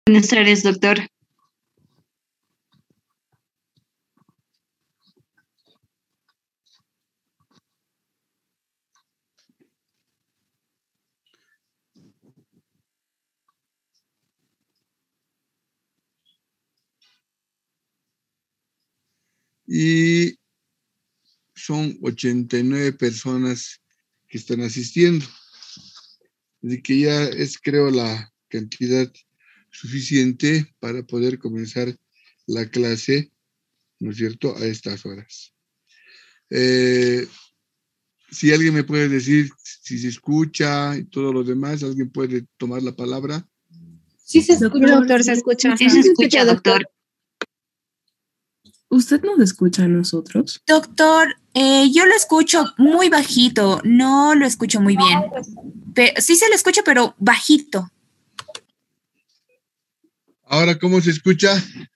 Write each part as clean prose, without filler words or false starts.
Buenas tardes, doctor. Y son 89 personas que están asistiendo. Así que ya es, creo, la cantidad suficiente para poder comenzar la clase, ¿no es cierto?, a estas horas. Si alguien me puede decir si se escucha y todo lo demás, ¿alguien puede tomar la palabra? Sí, se escucha. Doctor, se escucha. Sí, se escucha, doctor. ¿Usted nos escucha a nosotros? Doctor, yo lo escucho muy bajito, no lo escucho muy bien. Sí se lo escucha, pero bajito. Ahora, ¿cómo se escucha?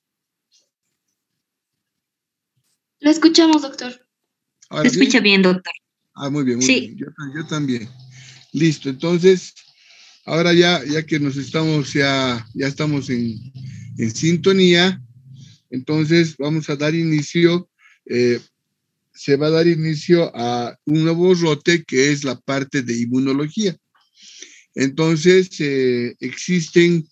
Lo escuchamos, doctor. ¿Ahora Se escucha bien, doctor. Ah, muy bien, muy Sí. bien. Yo también. Listo, entonces, ahora ya que nos estamos, ya estamos en sintonía, entonces vamos a dar inicio, se va a dar inicio a un nuevo rote que es la parte de inmunología. Entonces, existen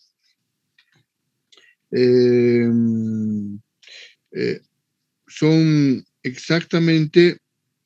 son exactamente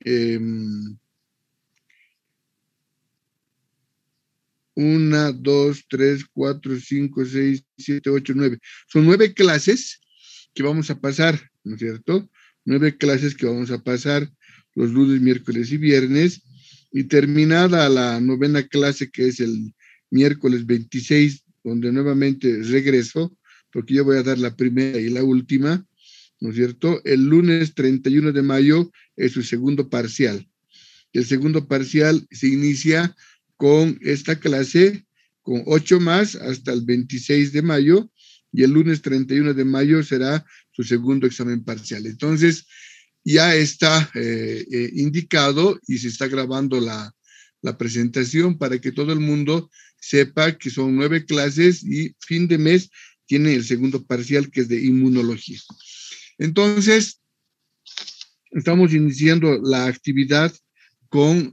1, 2, 3, 4, 5, 6, 7, 8, 9. Son 9 clases que vamos a pasar, ¿no es cierto? 9 clases que vamos a pasar los lunes, miércoles y viernes. Y terminada la 9ª clase, que es el miércoles 26, donde nuevamente regreso, porque yo voy a dar la primera y la última, ¿no es cierto? El lunes 31 de mayo es su segundo parcial. El segundo parcial se inicia con esta clase, con 8 más hasta el 26 de mayo, y el lunes 31 de mayo será su segundo examen parcial. Entonces, ya está indicado y se está grabando la presentación para que todo el mundo sepa que son 9 clases y fin de mes tiene el segundo parcial, que es de inmunología. Entonces, estamos iniciando la actividad con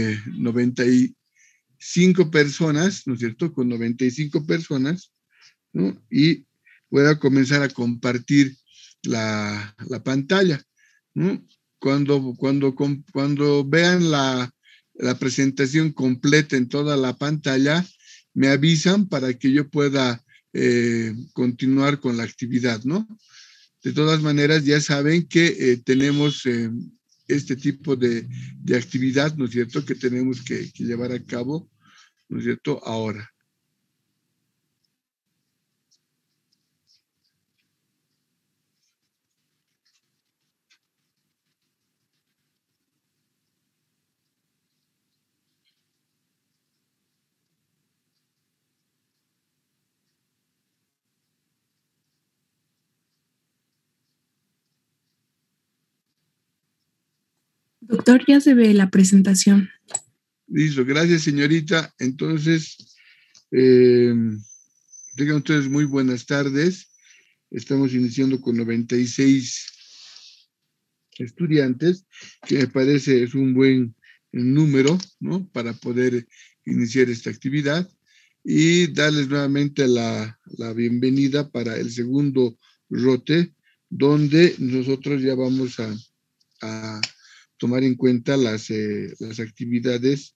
95 personas, ¿no es cierto? Con 95 personas, ¿no? Y voy a comenzar a compartir la pantalla, ¿no? Cuando vean la presentación completa en toda la pantalla, me avisan para que yo pueda continuar con la actividad, ¿no? De todas maneras, ya saben que tenemos este tipo de actividad, ¿no es cierto?, que tenemos que llevar a cabo, ¿no es cierto?, ahora. Doctor, ya se ve la presentación. Listo, gracias, señorita. Entonces, tengan ustedes muy buenas tardes. Estamos iniciando con 96 estudiantes, que me parece es un buen número, ¿no?, para poder iniciar esta actividad, y darles nuevamente la bienvenida para el segundo rote, donde nosotros ya vamos a tomar en cuenta las actividades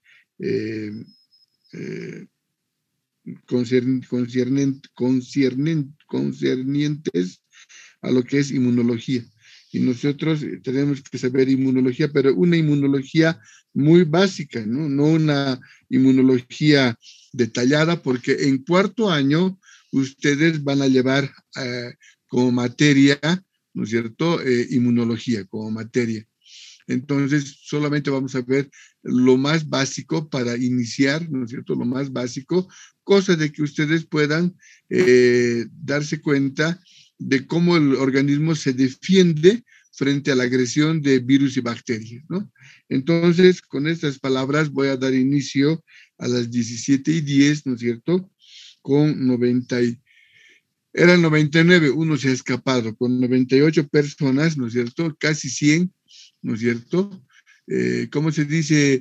concernientes a lo que es inmunología. Y nosotros tenemos que saber inmunología, pero una inmunología muy básica, ¿no? No una inmunología detallada, porque en cuarto año ustedes van a llevar como materia, ¿no es cierto?, inmunología como materia. Entonces, solamente vamos a ver lo más básico para iniciar, ¿no es cierto?, lo más básico, cosa de que ustedes puedan darse cuenta de cómo el organismo se defiende frente a la agresión de virus y bacterias, ¿no? Entonces, con estas palabras voy a dar inicio a las 17:10, ¿no es cierto?, con Eran 99, uno se ha escapado, con 98 personas, ¿no es cierto? Casi 100, ¿no es cierto? ¿Cómo se dice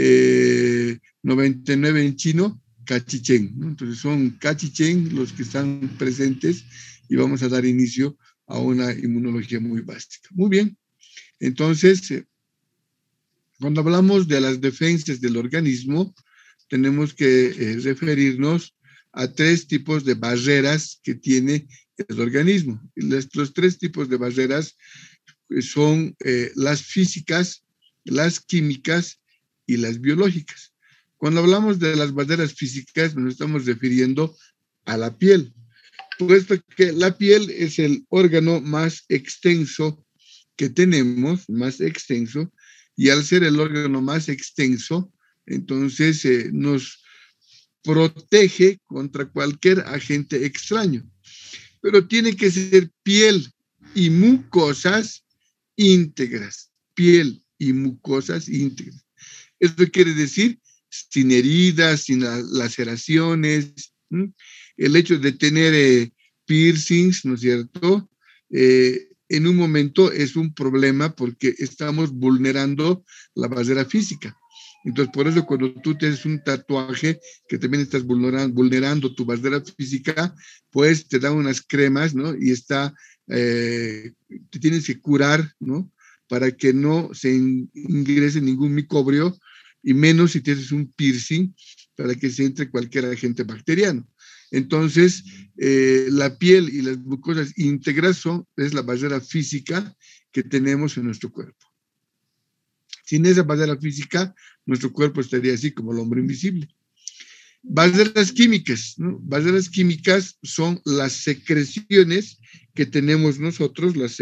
99 en chino? Cachichén, ¿no? Entonces son cachichén los que están presentes y vamos a dar inicio a una inmunología muy básica. Muy bien, entonces, cuando hablamos de las defensas del organismo, tenemos que referirnos a 3 tipos de barreras que tiene el organismo. Los 3 tipos de barreras son las físicas, las químicas y las biológicas. Cuando hablamos de las barreras físicas, nos estamos refiriendo a la piel, puesto que la piel es el órgano más extenso que tenemos, más extenso, y al ser el órgano más extenso, entonces nos protege contra cualquier agente extraño. Pero tiene que ser piel y mucosas íntegras, piel y mucosas íntegras. Esto quiere decir sin heridas, sin laceraciones. El hecho de tener piercings, ¿no es cierto? En un momento es un problema porque estamos vulnerando la barrera física. Entonces, por eso cuando tú tienes un tatuaje que también estás vulnerando tu barrera física, pues te dan unas cremas, ¿no? Y te tienes que curar, ¿no? Para que no se ingrese ningún microbio, y menos si tienes un piercing, para que se entre cualquier agente bacteriano. Entonces, la piel y las mucosas íntegras es la barrera física que tenemos en nuestro cuerpo. Sin esa barrera física, nuestro cuerpo estaría así como el hombre invisible. Barreras químicas, ¿no? Barreras químicas son las secreciones que tenemos nosotros, ¿no es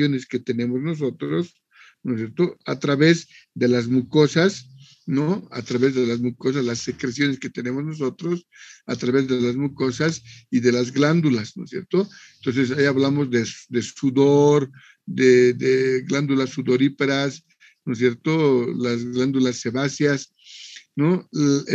cierto? A través de las mucosas, ¿no? A través de las mucosas, las secreciones que tenemos nosotros, a través de las mucosas y de las glándulas, ¿no es cierto? Entonces, ahí hablamos de sudor, de glándulas sudoríparas, ¿no es cierto? Las glándulas sebáceas, ¿no?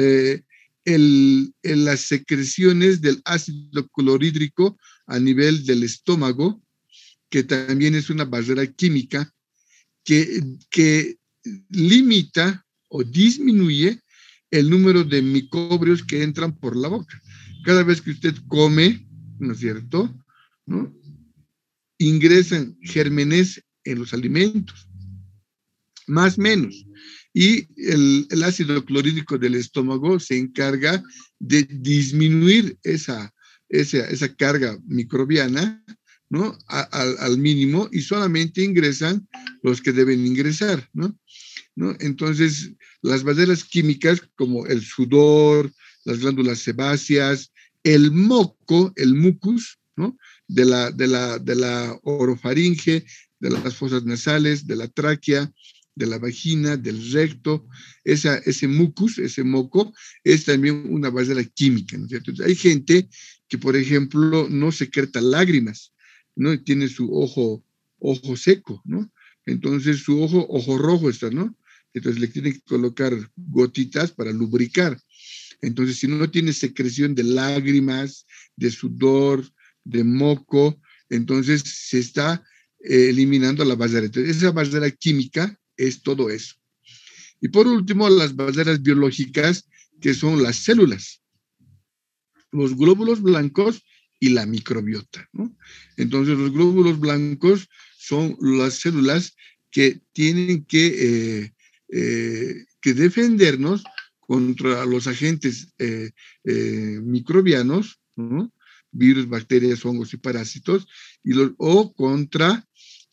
Las secreciones del ácido clorhídrico a nivel del estómago, que también es una barrera química que limita o disminuye el número de microbios que entran por la boca. Cada vez que usted come, ¿no es cierto?, ¿no?, ingresan gérmenes en los alimentos, más o menos. Y el ácido clorhídrico del estómago se encarga de disminuir esa carga microbiana, ¿no?, al mínimo, y solamente ingresan los que deben ingresar, ¿no? Entonces, las barreras químicas como el sudor, las glándulas sebáceas, el moco, el mucus, ¿no?, de la orofaringe, de las fosas nasales, de la tráquea, de la vagina, del recto, ese mucus, ese moco, es también una barrera química, ¿no es cierto? Entonces, hay gente que, por ejemplo, no secreta lágrimas, ¿no? Y tiene su ojo seco, ¿no? Entonces, su ojo rojo está, ¿no? Entonces, le tienen que colocar gotitas para lubricar. Entonces, si no tiene secreción de lágrimas, de sudor, de moco, entonces se está eliminando la barrera. Entonces, esa barrera química es todo eso. Y por último, las barreras biológicas, que son las células, los glóbulos blancos y la microbiota, ¿no? Entonces, los glóbulos blancos son las células que tienen que defendernos contra los agentes microbianos, ¿no?, virus, bacterias, hongos y parásitos, o contra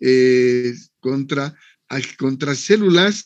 células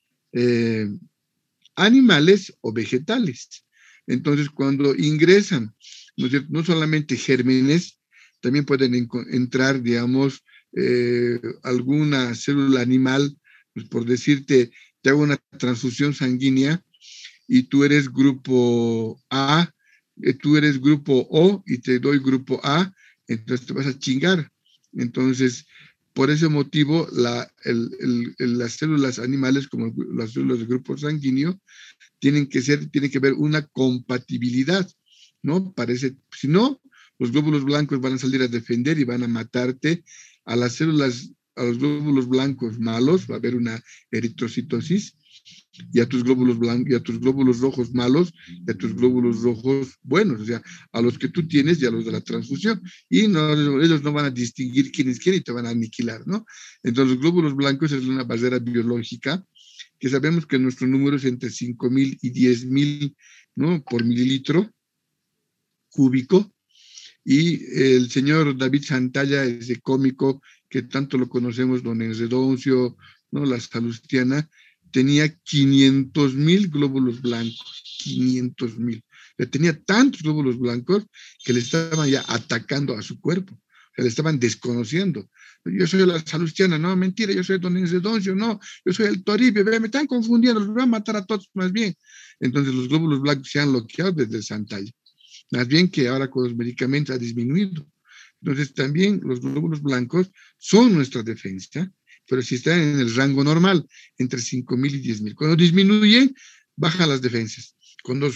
animales o vegetales. Entonces, cuando ingresan, no solamente gérmenes, también pueden entrar, digamos, alguna célula animal, pues por decirte, te hago una transfusión sanguínea y tú eres grupo A, tú eres grupo O y te doy grupo A, entonces te vas a chingar. Entonces, por ese motivo, las células animales, como las células del grupo sanguíneo, tiene que haber una compatibilidad, ¿no? Si no, los glóbulos blancos van a salir a defender y van a matarte a las células, a los glóbulos blancos malos, va a haber una eritrocitosis, y a tus glóbulos blancos, y a tus glóbulos rojos malos, y a tus glóbulos rojos buenos, o sea, a los que tú tienes y a los de la transfusión, y no, ellos no van a distinguir quién es quién y te van a aniquilar, ¿no? Entonces, los glóbulos blancos es una barrera biológica, que sabemos que nuestro número es entre 5.000 y 10.000, ¿no? Por mililitro cúbico, y el señor David Santalla, ese cómico que tanto lo conocemos, don Enredoncio, ¿no? La Salustiana, tenía 500.000 glóbulos blancos, 500.000. Tenía tantos glóbulos blancos que le estaban ya atacando a su cuerpo, o sea, le estaban desconociendo. Yo soy la Salustiana, no, mentira, yo soy don Enredoncio, no, yo soy el Toribio, me están confundiendo, los voy a matar a todos más bien. Entonces los glóbulos blancos se han bloqueado desde el Santalla. Más bien que ahora con los medicamentos ha disminuido. Entonces también los glóbulos blancos son nuestra defensa, pero si están en el rango normal, entre 5.000 y 10.000. Cuando disminuyen, bajan las defensas. Cuando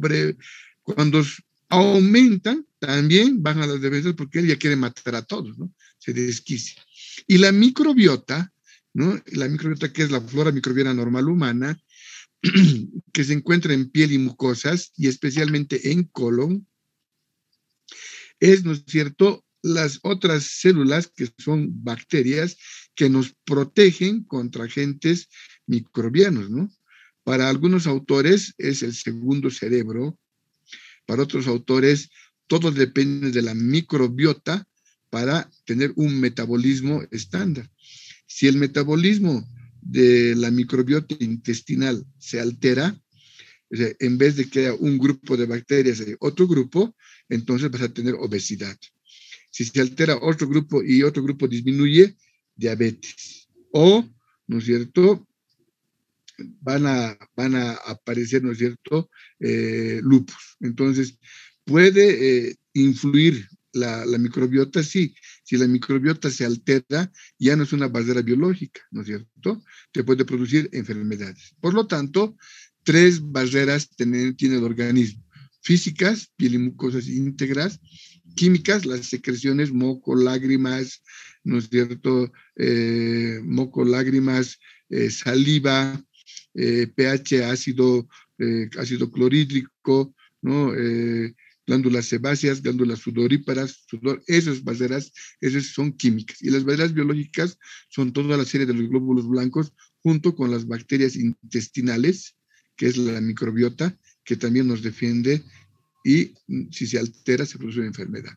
aumentan, también bajan las defensas porque él ya quiere matar a todos, ¿no? Se desquicia. Y la microbiota, ¿no? La microbiota, que es la flora microbiana normal humana, que se encuentra en piel y mucosas, y especialmente en colon, es, ¿no es cierto?, las otras células que son bacterias que nos protegen contra agentes microbianos, ¿no? Para algunos autores es el segundo cerebro, para otros autores todo depende de la microbiota para tener un metabolismo estándar. Si el metabolismo de la microbiota intestinal se altera, o sea, en vez de que haya un grupo de bacterias hay otro grupo, entonces vas a tener obesidad. Si se altera otro grupo y otro grupo disminuye, diabetes. O, ¿no es cierto?, van a aparecer, ¿no es cierto?, lupus. Entonces, puede influir la microbiota, sí. Si la microbiota se altera, ya no es una barrera biológica, ¿no es cierto?, te puede producir enfermedades. Por lo tanto, 3 barreras tiene el organismo: físicas, piel y mucosas íntegras; químicas, las secreciones, moco, lágrimas, ¿no es cierto?, moco, lágrimas, saliva, pH ácido, ácido clorhídrico, ¿no?, glándulas sebáceas, glándulas sudoríparas, sudor, esas barreras, esas son químicas. Y las barreras biológicas son toda la serie de los glóbulos blancos, junto con las bacterias intestinales, que es la microbiota, que también nos defiende, y si se altera se produce una enfermedad.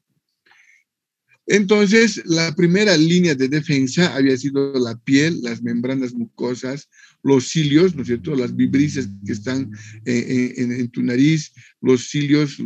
Entonces, la primera línea de defensa había sido la piel, las membranas mucosas, los cilios, ¿no es cierto?, las vibrisas que están en tu nariz, los cilios,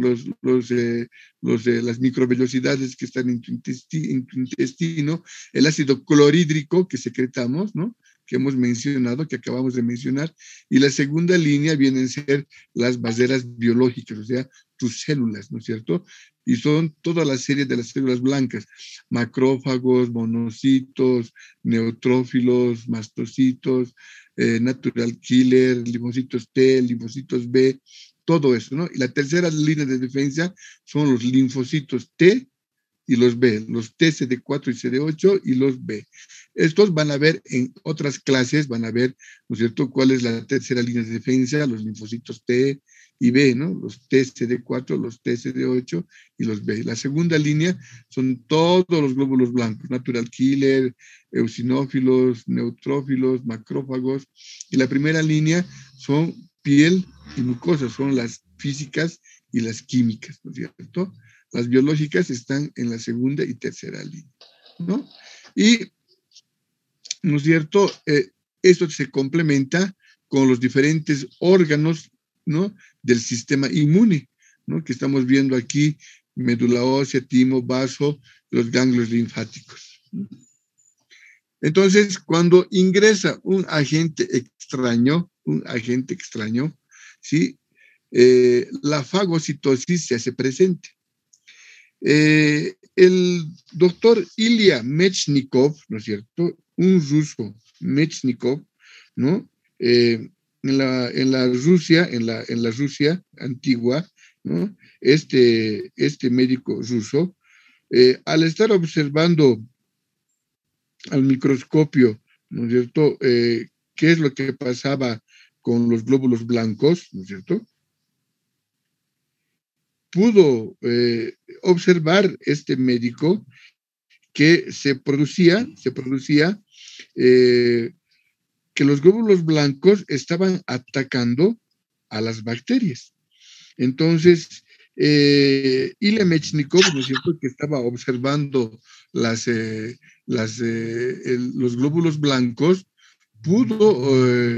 las microvellosidades que están en tu intestino, el ácido clorhídrico que secretamos, ¿no?, que hemos mencionado, que acabamos de mencionar, y la segunda línea vienen a ser las barreras biológicas, o sea, tus células, ¿no es cierto?, y son toda la serie de las células blancas: macrófagos, monocitos, neutrófilos, mastocitos, natural killer, linfocitos T, linfocitos B, todo eso, ¿no? Y la tercera línea de defensa son los linfocitos T y los B, los T, CD4 y CD8 y los B. Estos van a ver en otras clases, van a ver, ¿no es cierto?, cuál es la tercera línea de defensa: los linfocitos T y B, ¿no?, los T, CD4, los T, CD8 y los B. La segunda línea son todos los glóbulos blancos: natural killer, eosinófilos, neutrófilos, macrófagos. Y la primera línea son piel y mucosas, son las físicas y las químicas, ¿no es cierto? Las biológicas están en la segunda y tercera línea, ¿no? Y, ¿no es cierto?, esto se complementa con los diferentes órganos, ¿no?, del sistema inmune, ¿no?, que estamos viendo aquí: médula ósea, timo, vaso, los ganglios linfáticos. Entonces, cuando ingresa un agente extraño, ¿sí?, la fagocitosis se hace presente. El doctor Ilya Mechnikov, ¿no es cierto?, un ruso, Mechnikov, ¿no?, en la Rusia antigua, ¿no?, este médico ruso, al estar observando al microscopio, ¿no es cierto?, qué es lo que pasaba con los glóbulos blancos, ¿no es cierto?, pudo observar este médico que se producía que los glóbulos blancos estaban atacando a las bacterias. Entonces, Ilya Mechnikov, ¿no es cierto?, que estaba observando los glóbulos blancos, pudo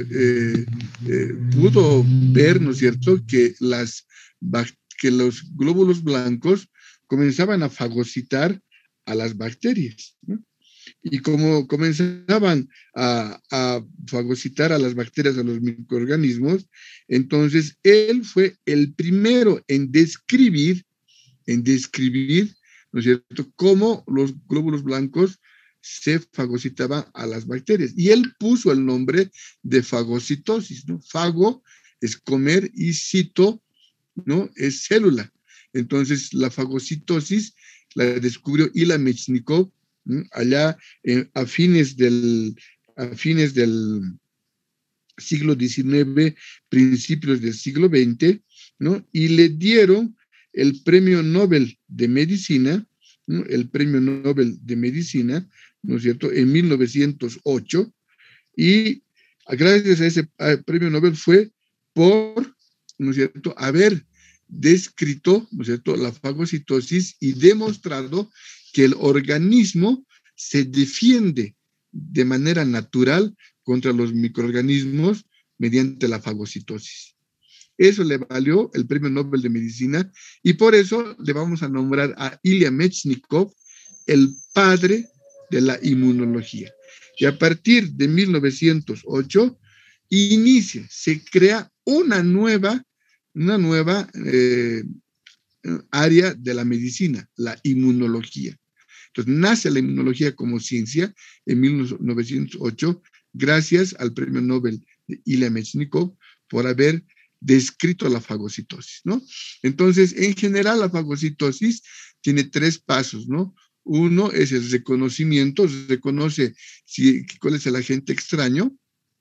ver, ¿no es cierto?, que los glóbulos blancos comenzaban a fagocitar a las bacterias, ¿no? Y como comenzaban a fagocitar a las bacterias, a los microorganismos, entonces él fue el primero en describir, ¿no es cierto?, cómo los glóbulos blancos se fagocitaban a las bacterias. Y él puso el nombre de fagocitosis, ¿no? Fago es comer y cito, ¿no?, es célula. Entonces, la fagocitosis la descubrió Ilya Mechnikov, ¿no?, allá a fines del siglo XIX, principios del siglo XX, ¿no?, y le dieron el premio Nobel de Medicina, ¿no?, el premio Nobel de Medicina, ¿no es cierto?, en 1908, y gracias a ese premio Nobel fue por, ¿no es cierto?, haber descrito, ¿no es cierto?, la fagocitosis y demostrado que el organismo se defiende de manera natural contra los microorganismos mediante la fagocitosis. Eso le valió el premio Nobel de Medicina y por eso le vamos a nombrar a Ilya Mechnikov el padre de la inmunología. Y a partir de 1908 se crea una nueva área de la medicina, la inmunología. Entonces, nace la inmunología como ciencia en 1908, gracias al premio Nobel de Ilya Mechnikov por haber descrito la fagocitosis, ¿no? Entonces, en general, la fagocitosis tiene 3 pasos, ¿no? Uno es el reconocimiento, se reconoce cuál es el agente extraño,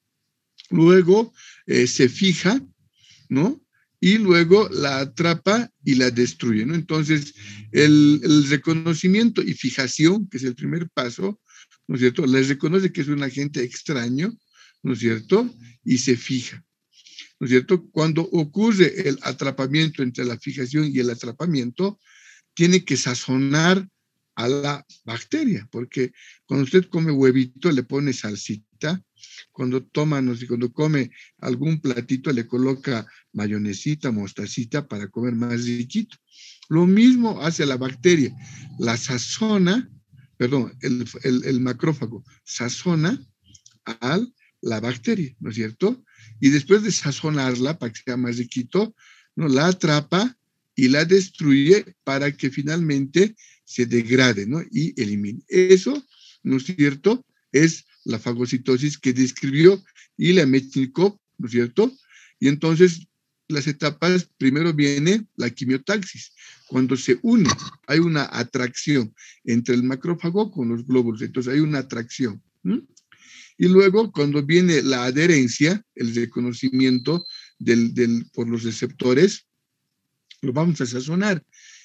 luego se fija, ¿no?, y luego la atrapa y la destruye, ¿no? Entonces, el reconocimiento y fijación, que es el primer paso, ¿no es cierto?, les reconoce que es un agente extraño, ¿no es cierto?, y se fija, ¿no es cierto? Cuando ocurre el atrapamiento entre la fijación y el atrapamiento, tiene que sazonar a la bacteria, porque cuando usted come huevito le pone salsita, cuando cuando come algún platito le coloca mayonesita, mostacita para comer más riquito. Lo mismo hace la bacteria, la sazona, perdón, el macrófago sazona a la bacteria, ¿no es cierto? Y después de sazonarla para que sea más riquito, ¿no?, la atrapa y la destruye para que finalmente se degrade, ¿no?, y elimine. Eso, ¿no es cierto?, es la fagocitosis que describió Ilya Mechnikov, ¿no es cierto? Y entonces las etapas, primero viene la quimiotaxis, cuando se une, hay una atracción entre el macrófago con los glóbulos, entonces hay una atracción. Y luego cuando viene la adherencia, el reconocimiento por los receptores, lo vamos a sazonar.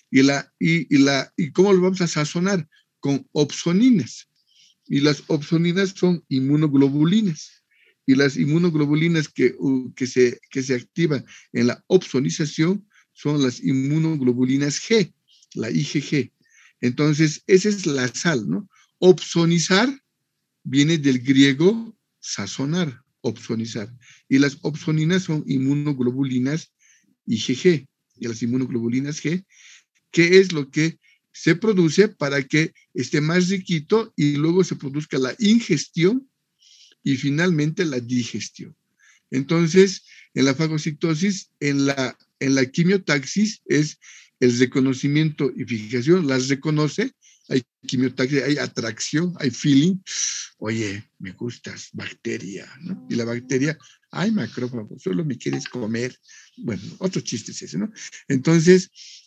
¿Y cómo lo vamos a sazonar? Con opsoninas. Y las opsoninas son inmunoglobulinas. Y las inmunoglobulinas que se activan en la opsonización son las inmunoglobulinas G, la IgG. Entonces, esa es la sal, ¿no? Opsonizar viene del griego sazonar, opsonizar. Y las opsoninas son inmunoglobulinas IgG. Y las inmunoglobulinas G, ¿qué es lo que se produce para que esté más riquito y luego se produzca la ingestión y finalmente la digestión? Entonces, en la fagocitosis, en la quimiotaxis es el reconocimiento y fijación, las reconoce, hay quimiotaxis, hay atracción, hay feeling, oye, me gustas, bacteria, ¿no? Y la bacteria, ay, macrófago, solo me quieres comer. Bueno, otro chiste es ese, ¿no? Entonces,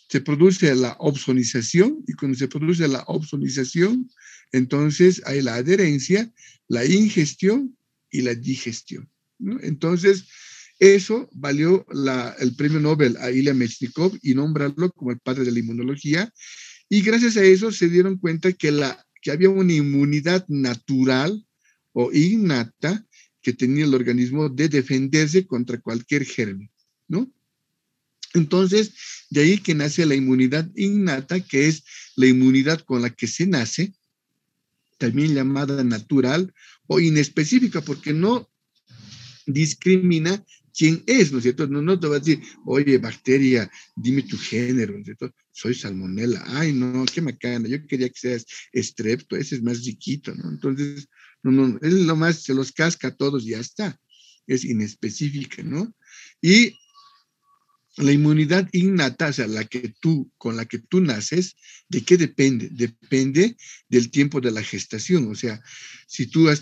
se produce la opsonización, y cuando se produce la opsonización, entonces hay la adherencia, la ingestión y la digestión, ¿no? Entonces, eso valió el premio Nobel a Ilya Mechnikov y nombrarlo como el padre de la inmunología, y gracias a eso se dieron cuenta que había una inmunidad natural o innata que tenía el organismo de defenderse contra cualquier germen, ¿no? Entonces, de ahí que nace la inmunidad innata, que es la inmunidad con la que se nace, también llamada natural o inespecífica, porque no discrimina quién es, ¿no es cierto? No te va a decir, oye, bacteria, dime tu género, ¿no es cierto? Soy salmonela. Ay, no, qué macana, yo quería que seas estrepto, ese es más chiquito, ¿no? Entonces, no, es lo más, se los casca a todos y ya está. Es inespecífica, ¿no? Y la inmunidad innata, o sea, con la que tú naces, ¿de qué depende? Depende del tiempo de la gestación. O sea, si tú has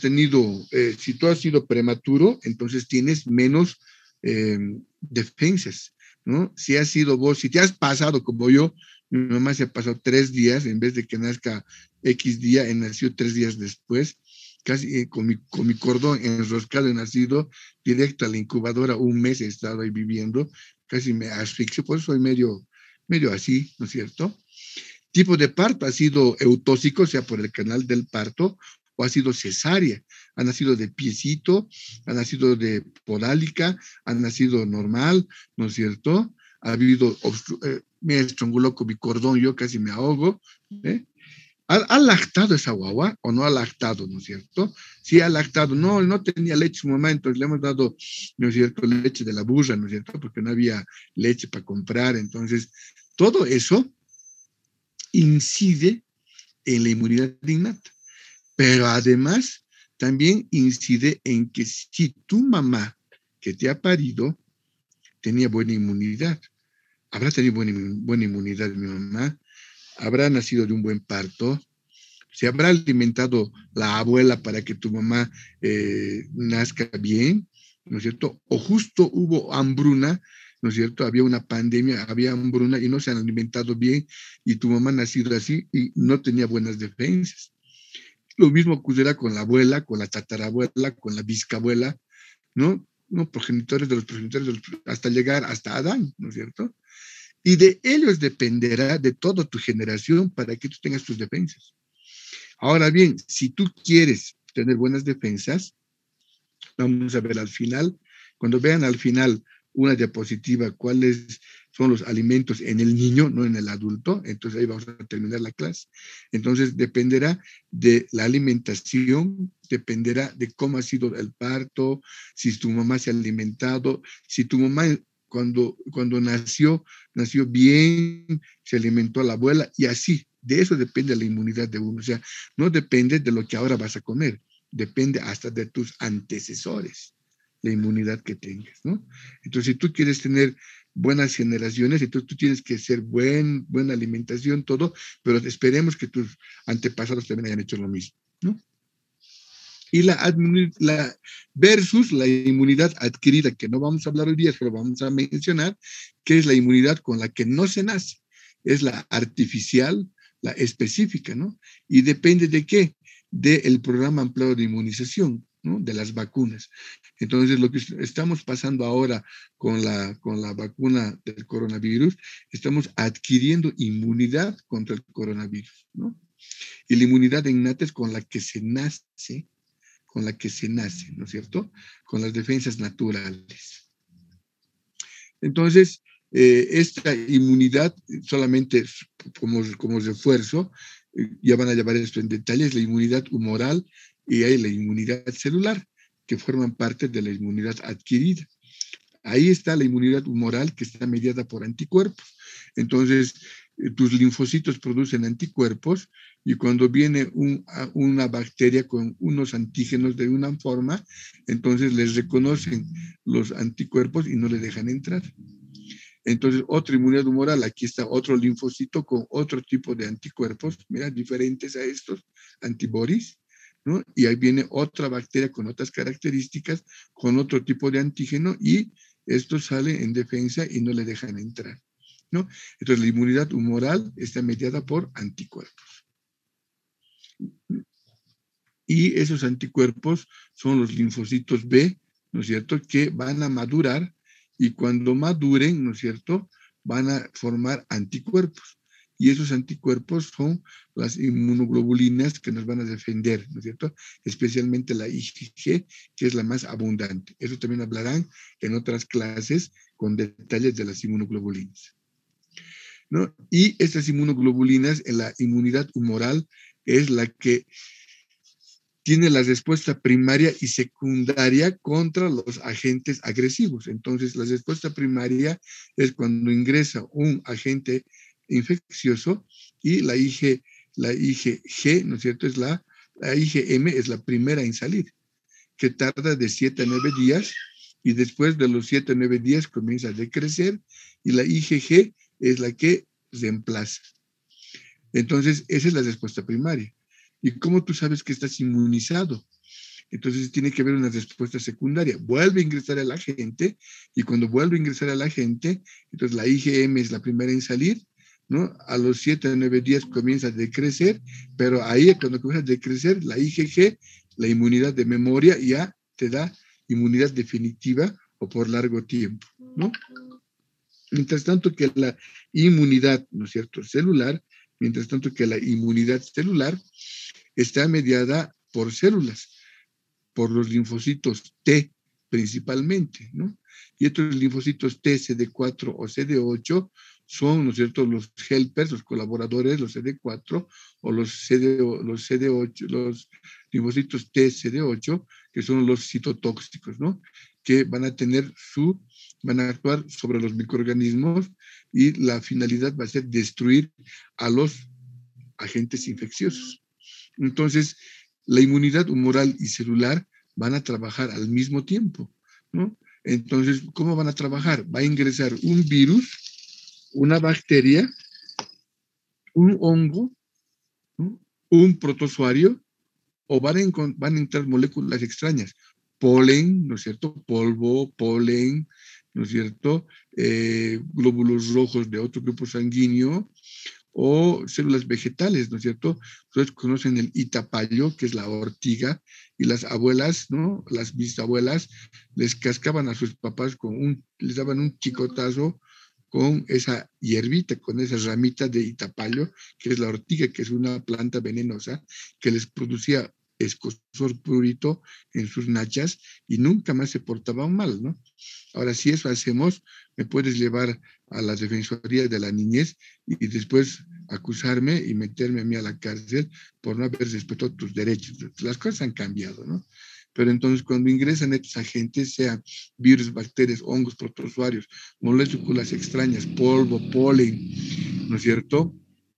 sido prematuro, entonces tienes menos defensas, ¿no? Si te has pasado como yo, mi mamá se ha pasado 3 días, en vez de que nazca X día, nació 3 días después, casi con mi cordón enroscado, he nacido directo a la incubadora, 1 mes he estado ahí viviendo, casi me asfixio, por eso soy medio así, ¿no es cierto? Tipo de parto ha sido eutóxico, o sea, por el canal del parto, o ha sido cesárea, ha nacido de piecito, ha nacido de podálica, ha nacido normal, ¿no es cierto? Ha habido, me estranguló con mi cordón, yo casi me ahogo, ¿eh? ¿Ha lactado esa guagua o no ha lactado, no es cierto? Sí ha lactado, no tenía leche en su mamá, entonces le hemos dado, ¿no es cierto?, leche de la burra, ¿no es cierto?, porque no había leche para comprar. Entonces, todo eso incide en la inmunidad innata, pero además también incide en que si tu mamá que te ha parido tenía buena inmunidad, habrá tenido buena inmunidad mi mamá, habrá nacido de un buen parto, se habrá alimentado la abuela para que tu mamá nazca bien, ¿no es cierto? O justo hubo hambruna, ¿no es cierto? Había una pandemia, había hambruna y no se han alimentado bien y tu mamá ha nacido así y no tenía buenas defensas. Lo mismo ocurrirá con la abuela, con la tatarabuela, con la bisabuela, ¿no? Progenitores de los progenitores, hasta llegar hasta Adán, ¿no es cierto? Y de ellos dependerá de toda tu generación para que tú tengas tus defensas. Ahora bien, si tú quieres tener buenas defensas, vamos a ver al final, cuando vean al final una diapositiva cuáles son los alimentos en el niño, no en el adulto, entonces ahí vamos a terminar la clase. Entonces dependerá de la alimentación, dependerá de cómo ha sido el parto, si tu mamá se ha alimentado, si tu mamá cuando nació bien, se alimentó a la abuela y así. De eso depende la inmunidad de uno. O sea, no depende de lo que ahora vas a comer, depende hasta de tus antecesores, la inmunidad que tengas, ¿no? Entonces, si tú quieres tener buenas generaciones, entonces tú tienes que hacer buena alimentación, todo, pero esperemos que tus antepasados también hayan hecho lo mismo, ¿no? Y versus la inmunidad adquirida, que no vamos a hablar hoy día, pero vamos a mencionar, que es la inmunidad con la que no se nace, es la artificial, la específica, ¿no? Y depende de qué, del programa ampliado de inmunización, ¿no? De las vacunas. Entonces, lo que estamos pasando ahora con la vacuna del coronavirus, estamos adquiriendo inmunidad contra el coronavirus, ¿no? Y la inmunidad innata es con la que se nace, ¿no es cierto? Con las defensas naturales. Entonces, esta inmunidad solamente como refuerzo, ya van a llevar esto en detalle, es la inmunidad humoral y hay la inmunidad celular, que forman parte de la inmunidad adquirida. Ahí está la inmunidad humoral que está mediada por anticuerpos. Entonces, tus linfocitos producen anticuerpos y cuando viene una bacteria con unos antígenos de una forma, entonces les reconocen los anticuerpos y no le dejan entrar. Entonces, otra inmunidad humoral, aquí está otro linfocito con otro tipo de anticuerpos, mira, diferentes a estos antibodies, ¿no? Y ahí viene otra bacteria con otras características, con otro tipo de antígeno y esto sale en defensa y no le dejan entrar. ¿no? Entonces, la inmunidad humoral está mediada por anticuerpos. Y esos anticuerpos son los linfocitos B, ¿no es cierto?, que van a madurar y cuando maduren, ¿no es cierto?, van a formar anticuerpos. Y esos anticuerpos son las inmunoglobulinas que nos van a defender, ¿no es cierto?, especialmente la IgG, que es la más abundante. Eso también hablarán en otras clases con detalles de las inmunoglobulinas, ¿no? Y estas inmunoglobulinas en la inmunidad humoral es la que tiene la respuesta primaria y secundaria contra los agentes agresivos. Entonces, la respuesta primaria es cuando ingresa un agente infeccioso y la IgG, ¿no es cierto? La IgM es la primera en salir, que tarda de 7 a 9 días y después de los 7 a 9 días comienza a decrecer y la IgG es la que reemplaza. Entonces, esa es la respuesta primaria. ¿Y cómo tú sabes que estás inmunizado? Entonces tiene que haber una respuesta secundaria. Vuelve a ingresar el agente y cuando vuelve a ingresar el agente, entonces la IgM es la primera en salir, ¿no? A los 7 a 9 días comienza a decrecer, pero ahí cuando comienza a decrecer, la IgG, la inmunidad de memoria, ya te da inmunidad definitiva o por largo tiempo, ¿no? Mientras tanto que la inmunidad, ¿no es cierto?, celular, mientras tanto que la inmunidad celular está mediada por células, por los linfocitos T principalmente, ¿no? Y estos linfocitos T, CD4 o CD8 son, ¿no es cierto?, los helpers, los colaboradores, los CD4 o los CD8, los linfocitos T, CD8, que son los citotóxicos, ¿no? Que van a actuar sobre los microorganismos y la finalidad va a ser destruir a los agentes infecciosos. Entonces, la inmunidad humoral y celular van a trabajar al mismo tiempo, ¿no? Entonces, ¿cómo van a trabajar? Va a ingresar un virus, una bacteria, un hongo, ¿no?, un protozoario, o van a entrar moléculas extrañas, polen, ¿no es cierto?, polvo, polen, ¿no es cierto?, glóbulos rojos de otro grupo sanguíneo, o células vegetales, ¿no es cierto? Ustedes conocen el itapallo, que es la ortiga, y las abuelas, ¿no?, las bisabuelas, les cascaban a sus papás les daban un chicotazo con esa hierbita, con esa ramita de itapallo, que es la ortiga, que es una planta venenosa, que les producía escozor prurito en sus nachas y nunca más se portaban mal, ¿no? Ahora, si eso hacemos, me puedes llevar a la Defensoría de la Niñez y después acusarme y meterme a mí a la cárcel por no haber respetado tus derechos. Las cosas han cambiado, ¿no? Pero entonces cuando ingresan estos agentes, sean virus, bacterias, hongos, protozoarios, moléculas extrañas, polvo, polen, ¿no es cierto?,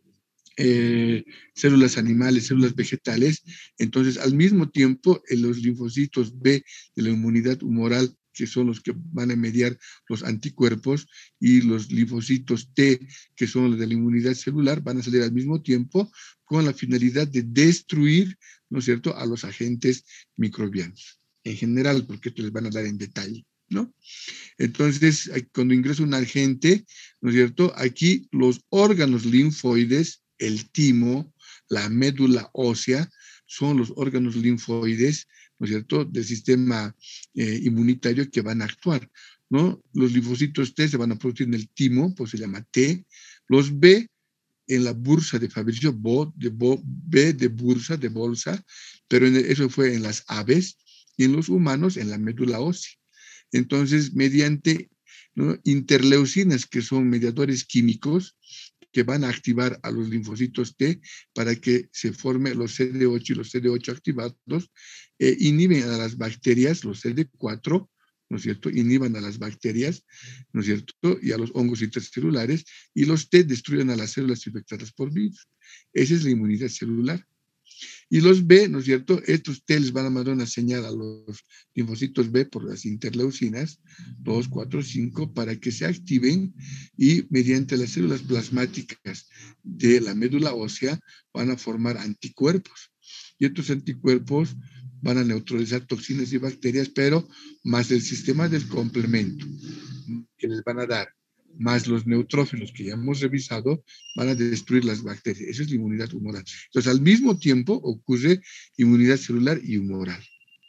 células animales, células vegetales, entonces al mismo tiempo los linfocitos B de la inmunidad humoral, que son los que van a mediar los anticuerpos, y los linfocitos T, que son los de la inmunidad celular, van a salir al mismo tiempo con la finalidad de destruir, ¿no es cierto?, a los agentes microbianos en general, porque esto les van a dar en detalle, ¿no? Entonces, cuando ingresa un agente, ¿no es cierto?, aquí los órganos linfoides, el timo, la médula ósea, son los órganos linfoides, ¿no es cierto?, del sistema inmunitario que van a actuar, ¿no? Los linfocitos T se van a producir en el timo, pues se llama T. Los B en la bursa de Fabricio, B de bursa, de bolsa, pero eso fue en las aves, y en los humanos en la médula ósea. Entonces, mediante, ¿no?, interleucinas, que son mediadores químicos, que van a activar a los linfocitos T para que se formen los CD8 y los CD8 activados, inhiben a las bacterias, los CD4, ¿no es cierto?, inhiban a las bacterias, ¿no es cierto?, y a los hongos intracelulares, y los T destruyen a las células infectadas por virus. Esa es la inmunidad celular. Y los B, ¿no es cierto?, estos T les van a mandar una señal a los linfocitos B por las interleucinas 2, 4, 5 para que se activen y mediante las células plasmáticas de la médula ósea van a formar anticuerpos. Y estos anticuerpos van a neutralizar toxinas y bacterias, pero más el sistema del complemento que les van a dar más los neutrófilos que ya hemos revisado, van a destruir las bacterias. Eso es la inmunidad humoral. Entonces, al mismo tiempo ocurre inmunidad celular y humoral.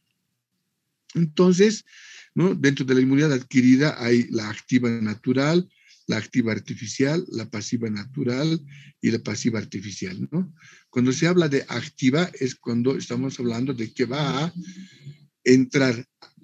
Entonces, ¿no? Dentro de la inmunidad adquirida hay la activa natural, la activa artificial, la pasiva natural y la pasiva artificial, ¿no? Cuando se habla de activa es cuando estamos hablando de que va a entrar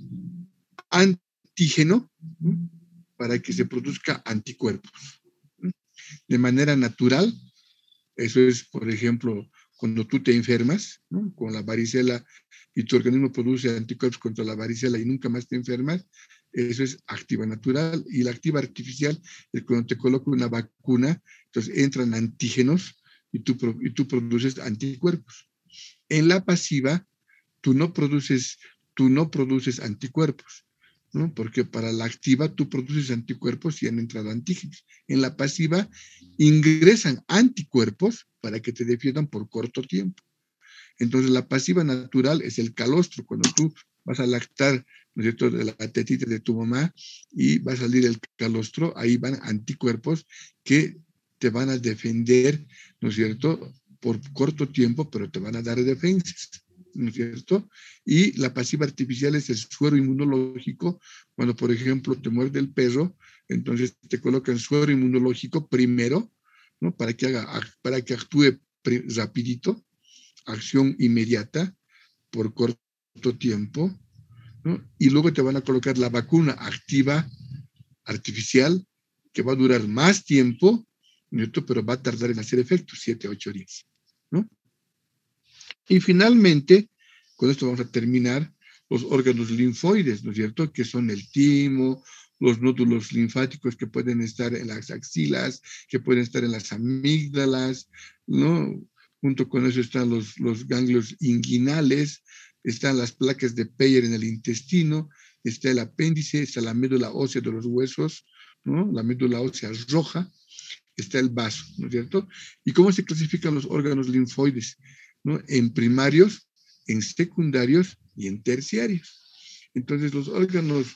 antígeno, ¿no? Para que se produzca anticuerpos, ¿no? De manera natural, eso es, por ejemplo, cuando tú te enfermas, ¿no? Con la varicela y tu organismo produce anticuerpos contra la varicela y nunca más te enfermas, eso es activa natural. Y la activa artificial es cuando te coloco una vacuna, entonces entran antígenos y tú produces anticuerpos. En la pasiva, tú no produces anticuerpos, ¿no? Porque para la activa tú produces anticuerpos y han entrado antígenos. En la pasiva ingresan anticuerpos para que te defiendan por corto tiempo. Entonces la pasiva natural es el calostro, cuando tú vas a lactar, ¿no es cierto?, de la tetita de tu mamá y va a salir el calostro, ahí van anticuerpos que te van a defender, ¿no es cierto?, por corto tiempo, pero te van a dar defensas, ¿no es cierto? Y la pasiva artificial es el suero inmunológico. Cuando, por ejemplo, te muerde el perro, entonces te colocan suero inmunológico primero, ¿no? Para que actúe rapidito, acción inmediata, por corto tiempo, ¿no? Y luego te van a colocar la vacuna activa artificial, que va a durar más tiempo, ¿no es cierto?, pero va a tardar en hacer efecto, 7 a 8 días, ¿no? Y finalmente, con esto vamos a terminar, los órganos linfoides, ¿no es cierto?, que son el timo, los nódulos linfáticos que pueden estar en las axilas, que pueden estar en las amígdalas, ¿no? Junto con eso están los ganglios inguinales, están las placas de Peyer en el intestino, está el apéndice, está la médula ósea de los huesos, ¿no? La médula ósea roja, está el vaso, ¿no es cierto? ¿Y cómo se clasifican los órganos linfoides? ¿No? En primarios, en secundarios y en terciarios. Entonces, los órganos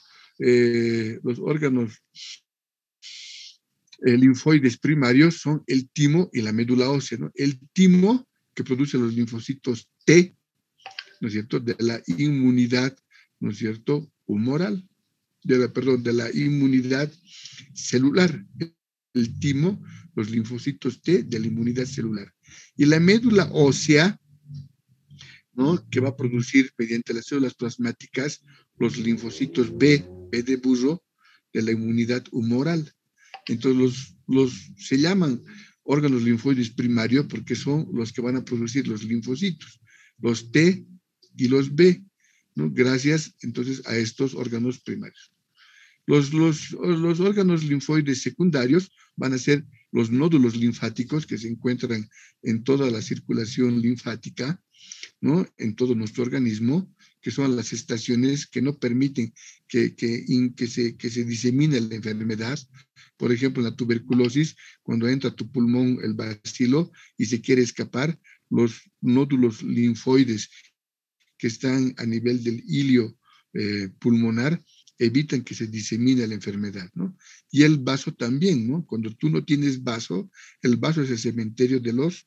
linfoides primarios son el timo y la médula ósea, ¿no? El timo, que produce los linfocitos T, ¿no es cierto?, de la inmunidad, ¿no es cierto?, humoral, de la inmunidad celular. El timo, los linfocitos T de la inmunidad celular. Y la médula ósea, ¿no?, que va a producir mediante las células plasmáticas los linfocitos B de burro, de la inmunidad humoral. Entonces se llaman órganos linfoides primarios porque son los que van a producir los linfocitos, los T y los B, ¿no? Gracias entonces a estos órganos primarios. Los órganos linfoides secundarios van a ser los nódulos linfáticos que se encuentran en toda la circulación linfática, ¿no?, en todo nuestro organismo, que son las estaciones que no permiten que se disemine la enfermedad. Por ejemplo, en la tuberculosis, cuando entra a tu pulmón el bacilo y se quiere escapar, los nódulos linfoides que están a nivel del hilio pulmonar evitan que se disemine la enfermedad, ¿no? Y el vaso también, ¿no? Cuando tú no tienes vaso, el vaso es el cementerio de los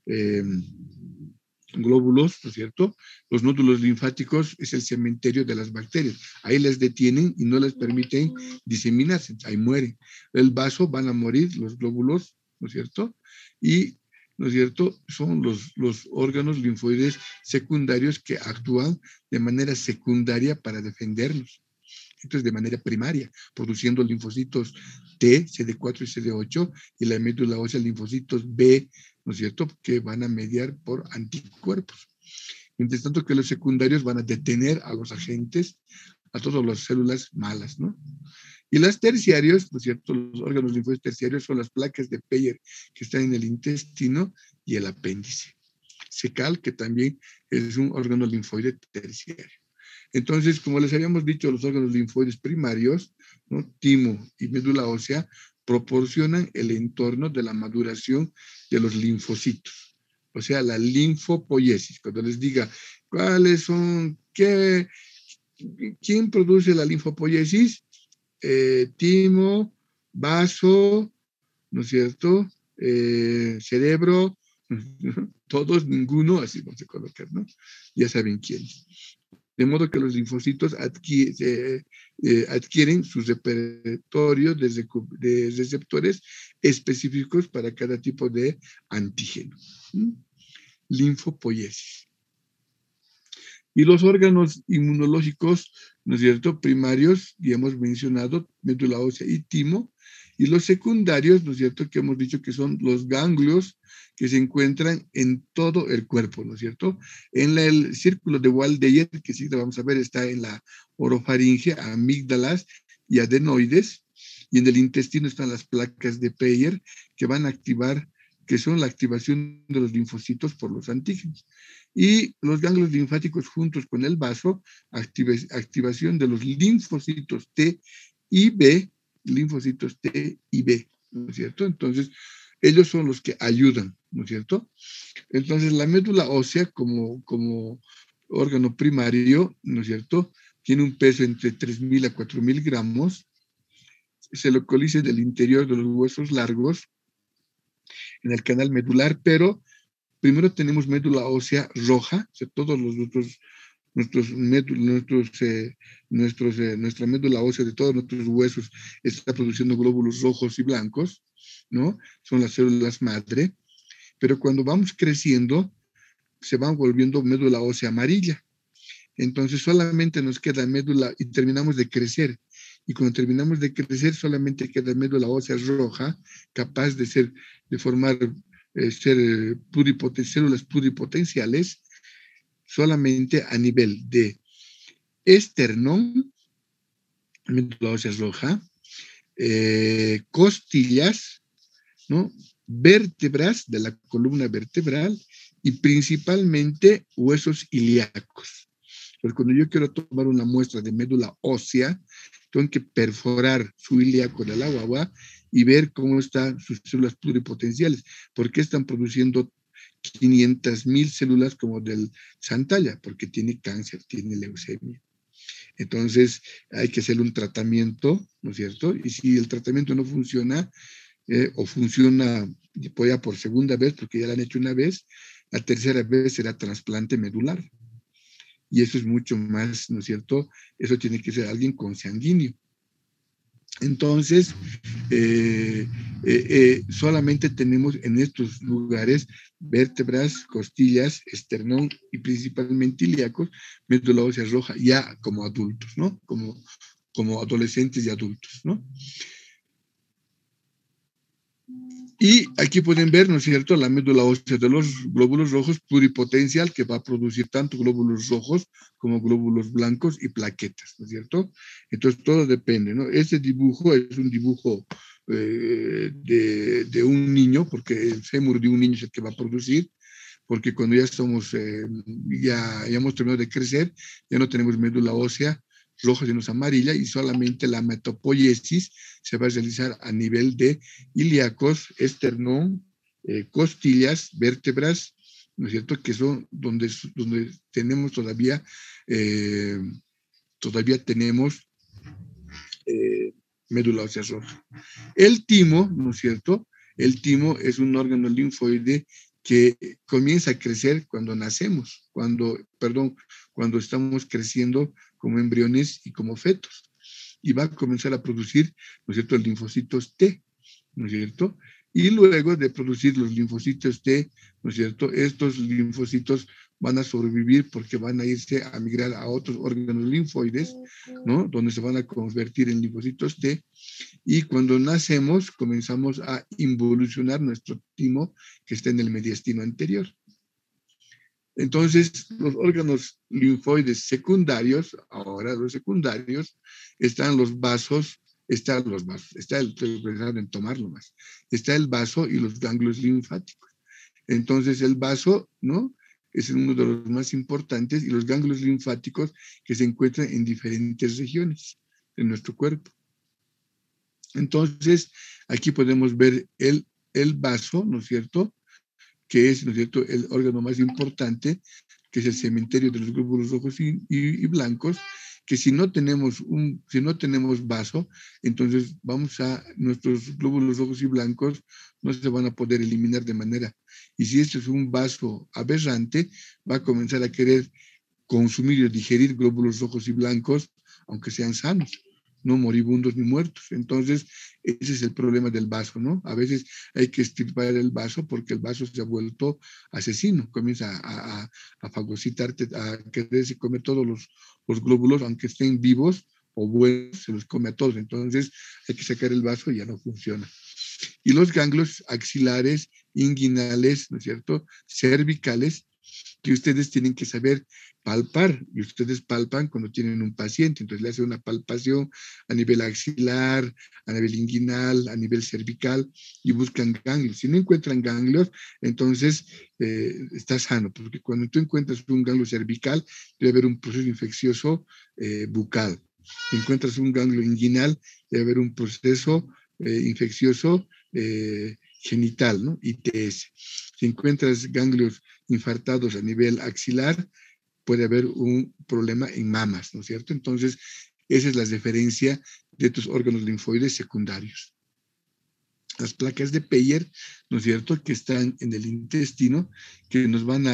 glóbulos, ¿no es cierto? Los nódulos linfáticos es el cementerio de las bacterias. Ahí las detienen y no les permiten diseminarse, ahí mueren. El vaso van a morir los glóbulos, ¿no es cierto? Y, ¿no es cierto?, son los órganos linfoides secundarios que actúan de manera secundaria para defendernos. Entonces, de manera primaria, produciendo linfocitos T, CD4 y CD8, y la médula ósea linfocitos B, ¿no es cierto?, que van a mediar por anticuerpos. Mientras tanto que los secundarios van a detener a los agentes, a todas las células malas, ¿no? Y los terciarios, ¿no es cierto?, los órganos linfoides terciarios son las placas de Peyer que están en el intestino y el apéndice cecal, que también es un órgano linfoide terciario. Entonces, como les habíamos dicho, los órganos linfoides primarios, ¿no?, timo y médula ósea, proporcionan el entorno de la maduración de los linfocitos. O sea, la linfopoiesis. Cuando les diga, ¿cuáles son? ¿Quién produce la linfopoiesis? Timo, vaso, ¿no es cierto? Cerebro, todos, ninguno, así vamos a colocar, ¿no? Ya saben quién. De modo que los linfocitos adquieren su repertorio de receptores específicos para cada tipo de antígeno. Linfopoiesis. Y los órganos inmunológicos, ¿no es cierto?, primarios, ya hemos mencionado, médula ósea y timo, y los secundarios, ¿no es cierto?, que hemos dicho que son los ganglios que se encuentran en todo el cuerpo, ¿no es cierto? En el círculo de Waldeyer, que sí vamos a ver, está en la orofaringe, amígdalas y adenoides, y en el intestino están las placas de Peyer que van a activar, que son la activación de los linfocitos por los antígenos. Y los ganglios linfáticos juntos con el vaso, activación de los linfocitos T y B, linfocitos T y B, ¿no es cierto? Entonces, ellos son los que ayudan, ¿no es cierto? Entonces, la médula ósea como órgano primario, ¿no es cierto?, tiene un peso entre 3.000 a 4.000 gramos, se localiza en el interior de los huesos largos, en el canal medular, pero primero tenemos médula ósea roja, o sea, todos nuestra médula ósea de todos nuestros huesos está produciendo glóbulos rojos y blancos, ¿no? Son las células madre, pero cuando vamos creciendo, se van volviendo médula ósea amarilla. Entonces solamente nos queda médula y terminamos de crecer. Y cuando terminamos de crecer, solamente queda médula ósea roja, capaz de formar células pluripotenciales, solamente a nivel de esternón, médula ósea roja, costillas, ¿no?, vértebras de la columna vertebral y principalmente huesos ilíacos. Pues cuando yo quiero tomar una muestra de médula ósea, tengo que perforar su ilíaco de la guagua y ver cómo están sus células pluripotenciales, por qué están produciendo 500.000 células como del Santalla, porque tiene cáncer, tiene leucemia. Entonces hay que hacerle un tratamiento, ¿no es cierto? Y si el tratamiento no funciona, o funciona ya por segunda vez, porque ya lo han hecho una vez, la tercera vez será trasplante medular. Y eso es mucho más, ¿no es cierto? Eso tiene que ser alguien consanguíneo. Entonces, solamente tenemos en estos lugares vértebras, costillas, esternón y principalmente ilíacos, médula ósea roja, ya como adultos, ¿no? Como adolescentes y adultos, ¿no? Y aquí pueden ver, ¿no es cierto?, la médula ósea de los glóbulos rojos pluripotencial, que va a producir tanto glóbulos rojos como glóbulos blancos y plaquetas, ¿no es cierto? Entonces todo depende, ¿no? Este dibujo es un dibujo de un niño, porque el fémur de un niño es el que va a producir, porque cuando ya estamos, ya hemos terminado de crecer, ya no tenemos médula ósea roja, sino amarilla, y solamente la metopoiesis se va a realizar a nivel de ilíacos, esternón, costillas, vértebras, ¿no es cierto?, que son donde tenemos todavía tenemos médula ósea roja. El timo, ¿no es cierto?, el timo es un órgano linfoide que comienza a crecer cuando nacemos, cuando estamos creciendo como embriones y como fetos. Y va a comenzar a producir, ¿no es cierto?, linfocitos T, ¿no es cierto? Y luego de producir los linfocitos T, ¿no es cierto?, estos linfocitos van a sobrevivir porque van a irse a migrar a otros órganos linfoides, ¿no?, donde se van a convertir en linfocitos T. Y cuando nacemos, comenzamos a involucionar nuestro timo que está en el mediastino anterior. Entonces, los órganos linfoides secundarios, ahora los secundarios, están los vasos, está el vaso y los ganglios linfáticos. Entonces, el vaso, ¿no?, es uno de los más importantes, y los ganglios linfáticos que se encuentran en diferentes regiones de nuestro cuerpo. Entonces, aquí podemos ver el vaso, ¿no es cierto?, que es, ¿no es cierto?, el órgano más importante, que es el cementerio de los glóbulos rojos y blancos, que si no tenemos vaso, entonces nuestros glóbulos rojos y blancos no se van a poder eliminar de manera. Y si esto es un vaso aberrante, va a comenzar a querer consumir o digerir glóbulos rojos y blancos, aunque sean sanos, no moribundos ni muertos. Entonces, ese es el problema del vaso, ¿no? A veces hay que extirpar el vaso porque el vaso se ha vuelto asesino, comienza a fagocitarte, a quererse comer todos los glóbulos, aunque estén vivos o buenos, se los come a todos. Entonces, hay que sacar el vaso y ya no funciona. Y los ganglios axilares, inguinales, ¿no es cierto?, cervicales, que ustedes tienen que saber palpar, y ustedes palpan cuando tienen un paciente, entonces le hacen una palpación a nivel axilar, a nivel inguinal, a nivel cervical, y buscan ganglios. Si no encuentran ganglios, entonces está sano, porque cuando tú encuentras un ganglio cervical, debe haber un proceso infeccioso bucal. Si encuentras un ganglio inguinal, debe haber un proceso infeccioso genital, ¿no? ITS. Si encuentras ganglios infartados a nivel axilar, puede haber un problema en mamas, ¿no es cierto? Entonces, esa es la diferencia de tus órganos linfoides secundarios. Las placas de Peyer, ¿no es cierto?, que están en el intestino, que nos van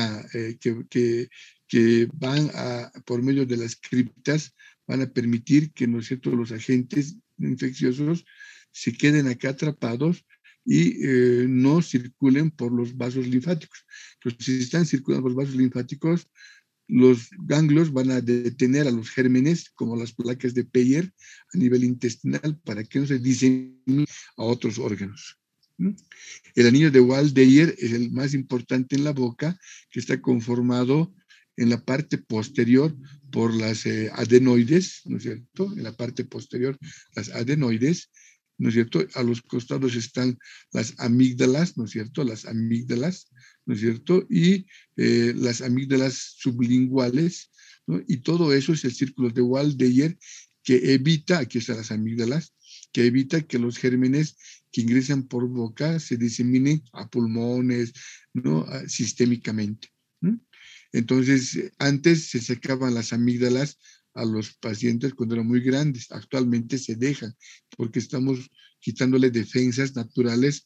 que van a, por medio de las criptas, van a permitir que, ¿no es cierto?, los agentes infecciosos se queden acá atrapados y no circulen por los vasos linfáticos. Entonces, si están circulando por los vasos linfáticos, los ganglios van a detener a los gérmenes, como las placas de Peyer, a nivel intestinal, para que no se diseminen a otros órganos. El anillo de Waldeyer es el más importante en la boca, que está conformado en la parte posterior por las adenoides, ¿no es cierto? En la parte posterior, las adenoides, ¿no es cierto? A los costados están las amígdalas, ¿no es cierto? Las amígdalas, ¿no es cierto? Y las amígdalas sublinguales, ¿no? Y todo eso es el círculo de Waldeyer, que evita, aquí están las amígdalas, que evita que los gérmenes que ingresan por boca se diseminen a pulmones, ¿no? Sistémicamente, ¿no? Entonces, antes se sacaban las amígdalas a los pacientes cuando eran muy grandes. Actualmente se dejan porque estamos quitándole defensas naturales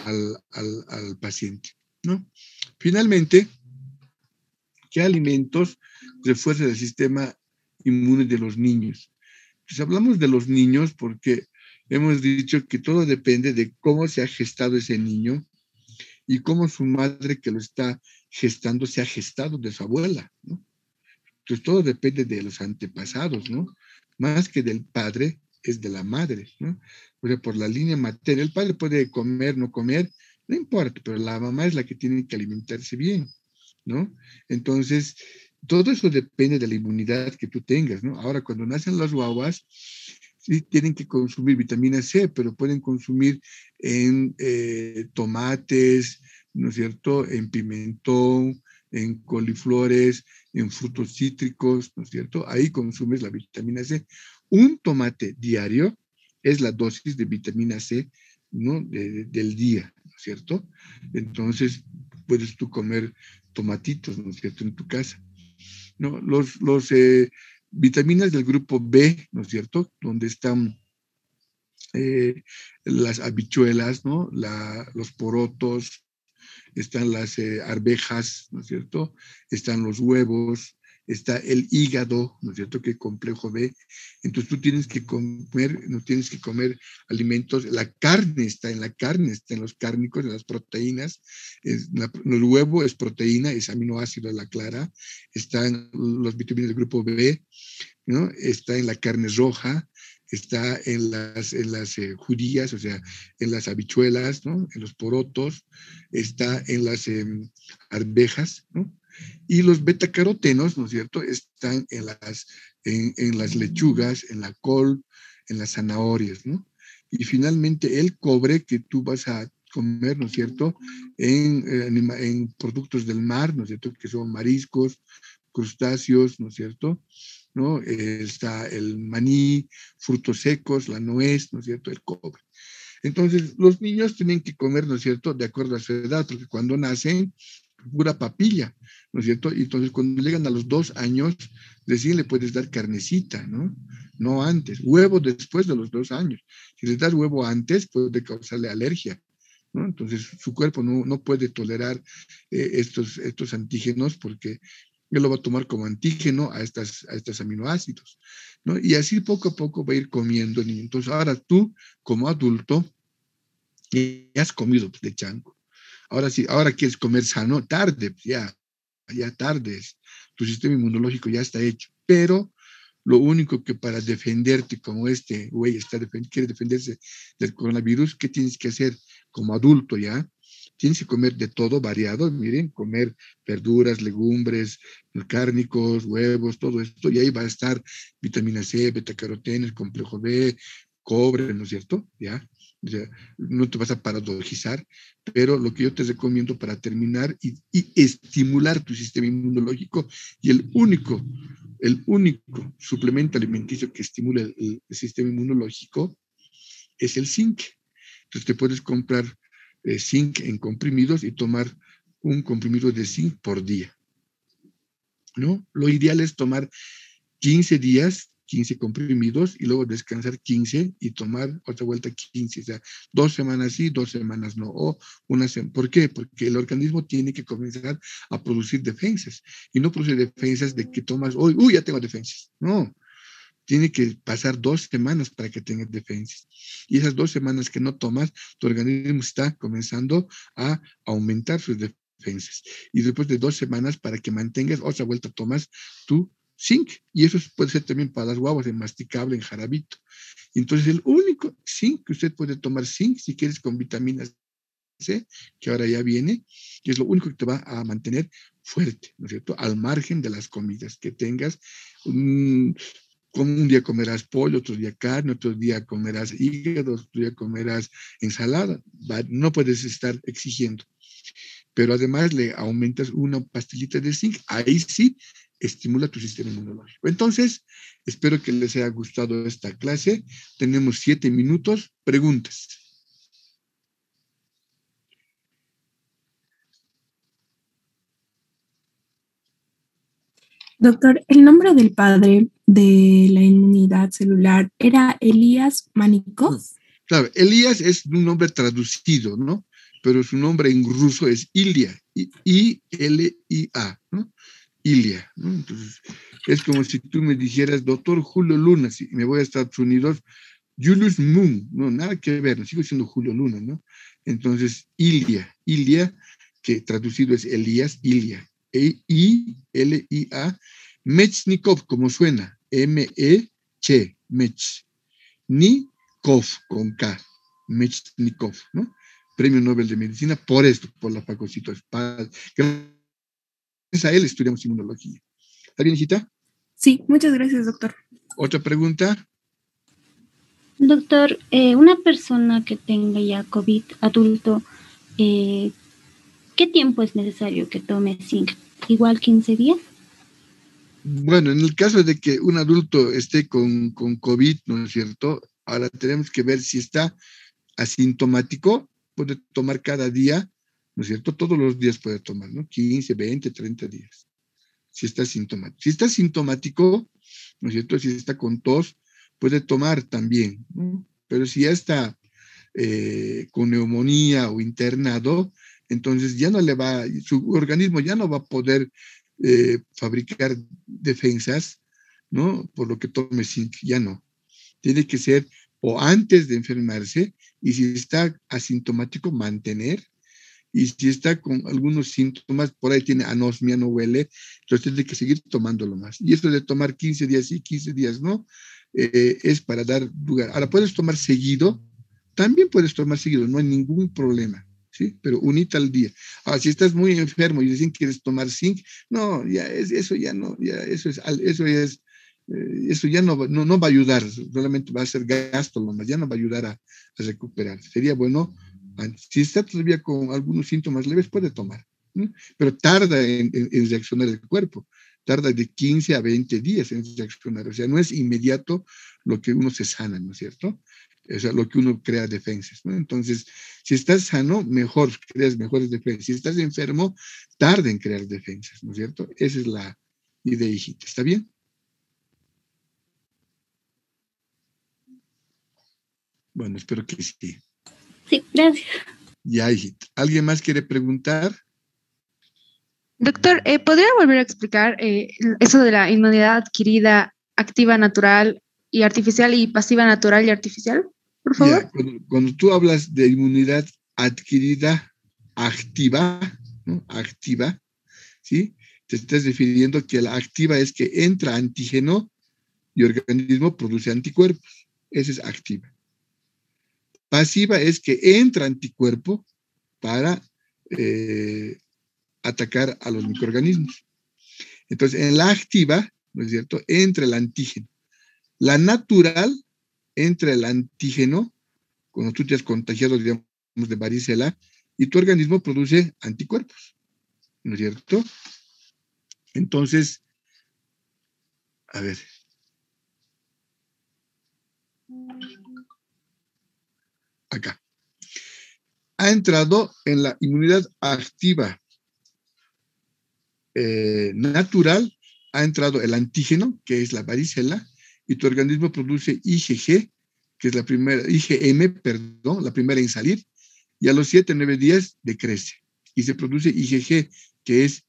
al paciente, ¿no? Finalmente, ¿qué alimentos refuerzan el sistema inmune de los niños? Pues hablamos de los niños porque hemos dicho que todo depende de cómo se ha gestado ese niño y cómo su madre que lo está gestando se ha gestado de su abuela, ¿no? Entonces todo depende de los antepasados, ¿no? Más que del padre, es de la madre, ¿no? O sea, por la línea materna, el padre puede comer, no comer, no importa, pero la mamá es la que tiene que alimentarse bien, ¿no? Entonces, todo eso depende de la inmunidad que tú tengas, ¿no? Ahora, cuando nacen las guaguas, sí tienen que consumir vitamina C, pero pueden consumir en tomates, ¿no es cierto?, en pimentón, en coliflores, en frutos cítricos, ¿no es cierto? Ahí consumes la vitamina C. Un tomate diario es la dosis de vitamina C, ¿no?, del día, ¿no es cierto? Entonces, puedes tú comer tomatitos, ¿no es cierto?, en tu casa, ¿no? Los vitaminas del grupo B, ¿no es cierto?, donde están las habichuelas, ¿no?, los porotos, están las arvejas, ¿no es cierto?, están los huevos, está el hígado, ¿no es cierto?, que es complejo B. Entonces tú tienes que comer alimentos, la carne está en los cárnicos, en las proteínas, el huevo es proteína, es aminoácido de la clara, están los vitaminas del grupo B, ¿no?, está en la carne roja, está en las judías, o sea, en las habichuelas, ¿no?, en los porotos, está en las arvejas, ¿no? Y los betacarotenos, ¿no es cierto?, están en las lechugas, en la col, en las zanahorias, ¿no? Y finalmente el cobre que tú vas a comer, ¿no es cierto?, en productos del mar, ¿no es cierto?, que son mariscos, crustáceos, ¿no es cierto?, ¿no? Está el maní, frutos secos, la nuez, ¿no es cierto?, el cobre. Entonces, los niños tienen que comer, ¿no es cierto?, de acuerdo a su edad, porque cuando nacen, pura papilla, ¿no es cierto? Y entonces cuando llegan a los 2 años, recién le puedes dar carnecita, ¿no? No antes. Huevo después de los 2 años. Si le das huevo antes, puede causarle alergia, ¿no? Entonces su cuerpo no puede tolerar estos antígenos porque él lo va a tomar como antígeno a estos aminoácidos, ¿no? Y así poco a poco va a ir comiendo el niño. Entonces ahora tú, como adulto, ya has comido de chanco. Ahora sí, ahora quieres comer sano, tarde, pues ya tarde es. Tu sistema inmunológico ya está hecho. Pero lo único que para defenderte, como este güey quiere defenderse del coronavirus, ¿qué tienes que hacer como adulto ya? Tienes que comer de todo variado, miren, comer verduras, legumbres, cárnicos, huevos, todo esto, y ahí va a estar vitamina C, betacarotenas, complejo B, cobre, ¿no es cierto? ¿Ya? O sea, no te vas a paradojizar, pero lo que yo te recomiendo para terminar y estimular tu sistema inmunológico, y el único suplemento alimenticio que estimula el sistema inmunológico es el zinc. Entonces te puedes comprar zinc en comprimidos y tomar un comprimido de zinc por día, ¿no? Lo ideal es tomar 15 días, 15 comprimidos, y luego descansar 15 y tomar otra vuelta 15, o sea, 2 semanas sí, 2 semanas no, o una semana. ¿Por qué? Porque el organismo tiene que comenzar a producir defensas, y no producir defensas de que tomas hoy, ya tengo defensas, no. Tiene que pasar 2 semanas para que tengas defensas. Y esas 2 semanas que no tomas, tu organismo está comenzando a aumentar sus defensas. Y después de 2 semanas, para que mantengas, otra vuelta tomas tu zinc. Y eso puede ser también para las guaguas, en masticable, en jarabito. Entonces, el único zinc que usted puede tomar, zinc, si quieres con vitamina C, que ahora ya viene, que es lo único que te va a mantener fuerte, ¿no es cierto? Al margen de las comidas que tengas. Un día comerás pollo, otro día carne, otro día comerás hígado, otro día comerás ensalada. No puedes estar exigiendo. Pero además le aumentas una pastillita de zinc, ahí sí estimula tu sistema inmunológico. Entonces, espero que les haya gustado esta clase. Tenemos 7 minutos. Preguntas. Doctor, el nombre del padre de la inmunidad celular era Elías Manikov. Claro, Elías es un nombre traducido, ¿no? Pero su nombre en ruso es Ilya, I-L-I-A, ¿no? Ilya, ¿no? Entonces, es como si tú me dijeras, doctor Julio Luna, si me voy a Estados Unidos, Julius Moon, no, nada que ver, no, sigo siendo Julio Luna, ¿no? Entonces, Ilya, que traducido es Elías, Ilya, I-L-I-A, Mechnikov, como suena, M-E-Ch, Mech, Nikov, con K, Mechnikov, ¿no? Premio Nobel de Medicina por esto, por la fagocitosis. Gracias a él estudiamos inmunología. ¿Está bien, hijita? Sí, muchas gracias, doctor. ¿Otra pregunta? Doctor, una persona que tenga ya COVID adulto, ¿qué tiempo es necesario que tome zinc? ¿Igual 15 días? Bueno, en el caso de que un adulto esté con COVID, ¿no es cierto? Ahora tenemos que ver si está asintomático, puede tomar cada día, ¿no es cierto? Todos los días puede tomar, ¿no? 15, 20, 30 días. Si está asintomático. Si está asintomático, ¿no es cierto? Si está con tos, puede tomar también, ¿no? Pero si ya está con neumonía o internado, entonces ya no le va, su organismo ya no va a poder fabricar defensas, ¿no? Por lo que tome zinc, ya no. Tiene que ser o antes de enfermarse, y si está asintomático, mantener, y si está con algunos síntomas, por ahí tiene anosmia, no huele, entonces tiene que seguir tomándolo más. Y esto de tomar 15 días sí, 15 días no, es para dar lugar. Ahora, ¿puedes tomar seguido? También puedes tomar seguido, no hay ningún problema, ¿sí? Pero unita al día. Ahora, si estás muy enfermo y dicen que quieres tomar zinc, no, eso ya no, eso ya no va a ayudar, solamente va a ser gasto nomás, ya no va a ayudar a recuperar. Sería bueno, si está todavía con algunos síntomas leves, puede tomar, ¿no? Pero tarda en reaccionar el cuerpo, tarda de 15 a 20 días en reaccionar, o sea, no es inmediato lo que uno se sana, ¿no es cierto? Eso es lo que uno crea defensas, ¿no? Entonces, si estás sano, mejor, creas mejores defensas. Si estás enfermo, tarda en crear defensas, ¿no es cierto? Esa es la idea, hijita. ¿Está bien? Bueno, espero que sí. Sí, gracias. Ya, hijita. ¿Alguien más quiere preguntar? Doctor, ¿podría volver a explicar eso de la inmunidad adquirida, activa natural y artificial y pasiva natural y artificial, por favor? Ya, cuando tú hablas de inmunidad adquirida activa, ¿no? Activa, ¿sí? Te estás refiriendo que la activa es que entra antígeno y el organismo produce anticuerpos. Esa es activa. Pasiva es que entra anticuerpo para atacar a los microorganismos. Entonces, en la activa, ¿no es cierto?, entra el antígeno. La natural entra el antígeno, cuando tú te has contagiado, digamos, de varicela, y tu organismo produce anticuerpos, ¿no es cierto? Entonces, a ver. Acá. Ha entrado en la inmunidad activa natural, ha entrado el antígeno, que es la varicela, y tu organismo produce IgG, que es la primera, IgM, perdón, la primera en salir, y a los 7-9 días decrece. Y se produce IgG, que es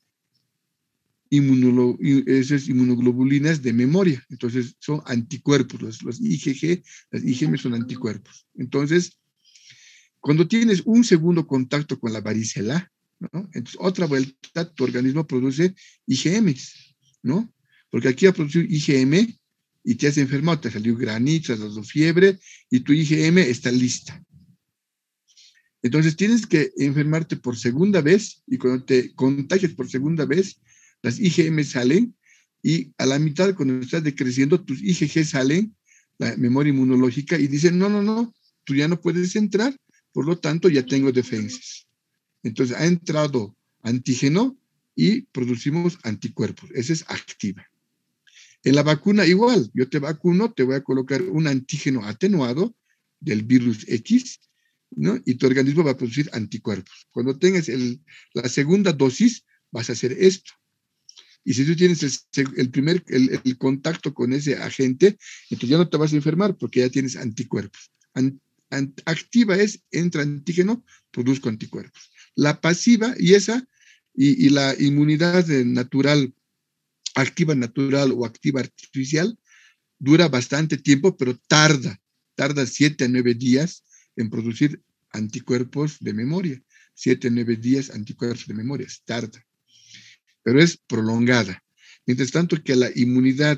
esas inmunoglobulinas de memoria. Entonces, son anticuerpos. Los IgG, las IgM son anticuerpos. Entonces, cuando tienes un segundo contacto con la varicela, ¿no? Entonces, otra vuelta, tu organismo produce IgMs, ¿no? Porque aquí va a producir IgM y te has enfermado, te salió granito, te has dado fiebre y tu IgM está lista. Entonces, tienes que enfermarte por segunda vez y cuando te contagias por segunda vez, las IgM salen y a la mitad, cuando estás decreciendo, tus IgG salen, la memoria inmunológica, y dicen, no, tú ya no puedes entrar, por lo tanto, ya tengo defensas. Entonces, ha entrado antígeno y producimos anticuerpos. Esa es activa. En la vacuna igual, yo te vacuno, te voy a colocar un antígeno atenuado del virus X, ¿no? Y tu organismo va a producir anticuerpos. Cuando tengas la segunda dosis, vas a hacer esto. Y si tú tienes el contacto con ese agente, entonces ya no te vas a enfermar porque ya tienes anticuerpos. Activa es, entra antígeno, produzco anticuerpos. La pasiva y la inmunidad natural, activa natural o activa artificial, dura bastante tiempo, pero tarda 7-9 días en producir anticuerpos de memoria. 7-9 días anticuerpos de memoria, tarda. Pero es prolongada. Mientras tanto que la inmunidad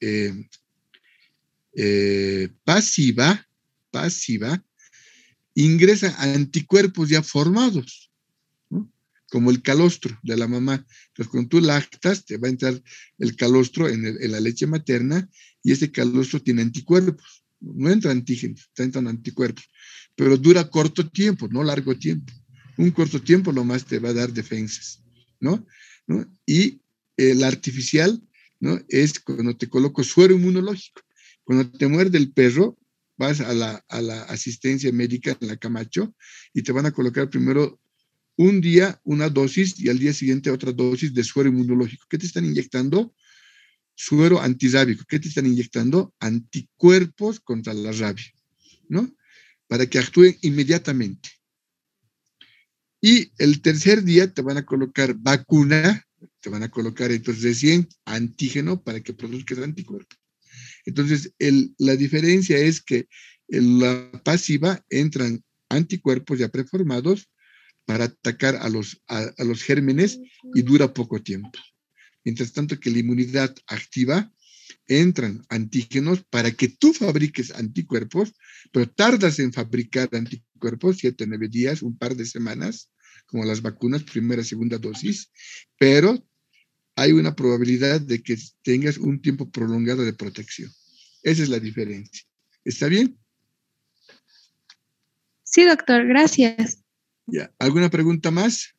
pasiva ingresa anticuerpos ya formados, ¿no? Como el calostro de la mamá. Entonces, cuando tú lactas, te va a entrar el calostro en la leche materna y ese calostro tiene anticuerpos. No entra antígenos, entran anticuerpos. Pero dura corto tiempo, no largo tiempo. Un corto tiempo nomás te va a dar defensas, ¿no? Y la artificial, ¿no? Es cuando te coloco suero inmunológico. Cuando te muerde el perro, vas a la asistencia médica en la Camacho y te van a colocar primero un día una dosis y al día siguiente otra dosis de suero inmunológico. ¿Qué te están inyectando? Suero antirrábico. ¿Qué te están inyectando? Anticuerpos contra la rabia, ¿no? Para que actúen inmediatamente. Y el tercer día te van a colocar vacuna, te van a colocar entonces recién antígeno para que produzcas anticuerpos. Entonces, la diferencia es que en la pasiva entran anticuerpos ya preformados para atacar a los gérmenes y dura poco tiempo. Mientras tanto que la inmunidad activa entran antígenos para que tú fabriques anticuerpos, pero tardas en fabricar anticuerpos 7-9 días, un par de semanas, como las vacunas, primera, segunda dosis, pero hay una probabilidad de que tengas un tiempo prolongado de protección. Esa es la diferencia. ¿Está bien? Sí, doctor, gracias. Ya. ¿Alguna pregunta más?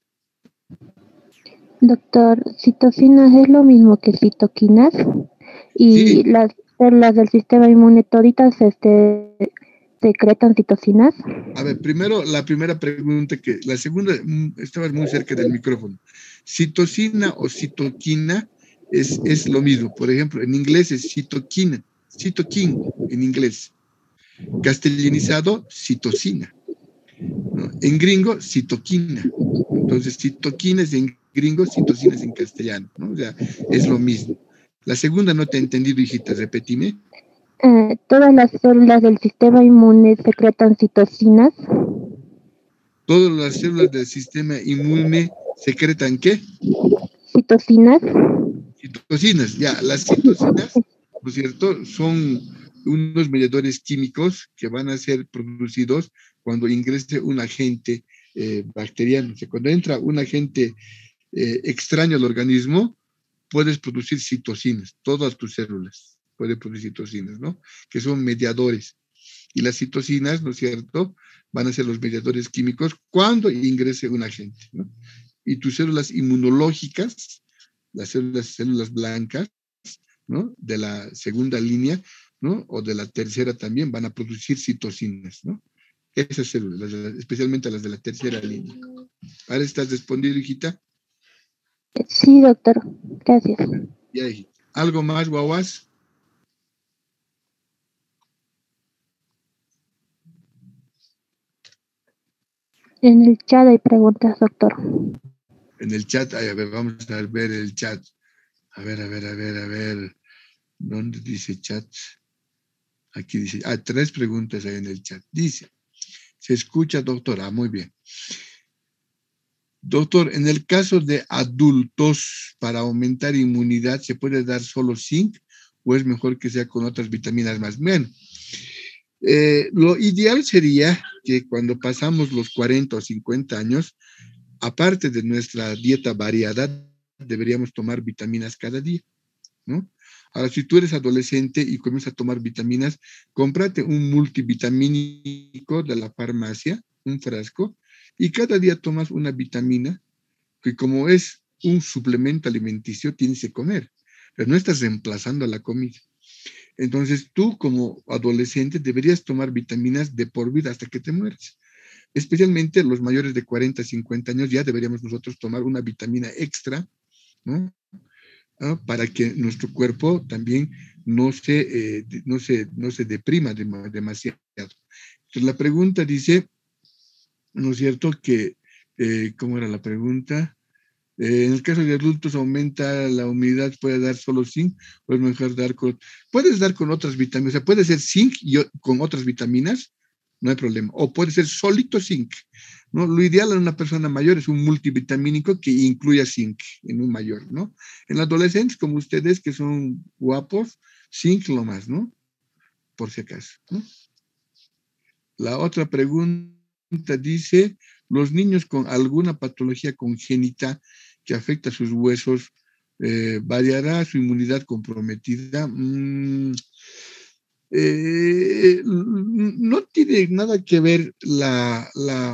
Doctor, ¿citocinas es lo mismo que citoquinas? Y Sí. las células del sistema inmune toditas secretan citocinas. A ver, primero la primera pregunta la segunda, estabas muy cerca del micrófono. Citocina o citoquina es lo mismo. Por ejemplo, en inglés es citoquina, citoquín en inglés. Castellanizado, citocina, ¿no? En gringo, citoquina. Entonces, citoquina es en gringo, citocina es en castellano, ¿no? O sea, es lo mismo. La segunda no te he entendido, hijita, repetime. Todas las células del sistema inmune secretan citocinas. Todas las células del sistema inmune secretan ¿qué? Citocinas. Citocinas, ya. Las citocinas, ¿no es cierto?, son unos mediadores químicos que van a ser producidos cuando ingrese un agente bacteriano. O sea, cuando entra un agente extraño al organismo, puedes producir citocinas. Todas tus células pueden producir citocinas, ¿no? Que son mediadores. Y las citocinas, ¿no es cierto?, van a ser los mediadores químicos cuando ingrese un agente, ¿no? Y tus células inmunológicas, las células blancas, ¿no?, de la segunda línea, ¿no?, o de la tercera también, van a producir citocinas, ¿no? Esas células, especialmente las de la tercera línea. ¿Ahora estás respondido, hijita? Sí, doctor. Gracias. Ya, hijita. ¿Algo más, guaguas? En el chat hay preguntas, doctor. En el chat, a ver, vamos a ver el chat. A ver. ¿Dónde dice chat? Aquí dice, 3 preguntas hay en el chat. Dice, ¿se escucha, doctor? Muy bien. Doctor, en el caso de adultos, para aumentar inmunidad, ¿se puede dar solo zinc o es mejor que sea con otras vitaminas más? Bien. Lo ideal sería que cuando pasamos los 40 o 50 años, aparte de nuestra dieta variada, deberíamos tomar vitaminas cada día, ¿no? Ahora, si tú eres adolescente y comienzas a tomar vitaminas, cómprate un multivitamínico de la farmacia, un frasco, y cada día tomas una vitamina que, como es un suplemento alimenticio, tienes que comer, pero no estás reemplazando a la comida. Entonces, tú como adolescente deberías tomar vitaminas de por vida hasta que te mueras. Especialmente los mayores de 40, 50 años, ya deberíamos nosotros tomar una vitamina extra, ¿no?, para que nuestro cuerpo también no se deprima demasiado. Entonces, la pregunta dice, ¿no es cierto?, que, ¿cómo era la pregunta? En el caso de adultos aumenta la humedad, ¿puede dar solo zinc o es mejor puedes dar con otras vitaminas? O sea, puede ser zinc con otras vitaminas, no hay problema. O puede ser solito zinc, ¿no? Lo ideal en una persona mayor es un multivitamínico que incluya zinc en un mayor, ¿no? En adolescentes como ustedes que son guapos, zinc lo más, ¿no? Por si acaso, ¿no? La otra pregunta dice, los niños con alguna patología congénita que afecta sus huesos, ¿variará su inmunidad comprometida? No tiene nada que ver la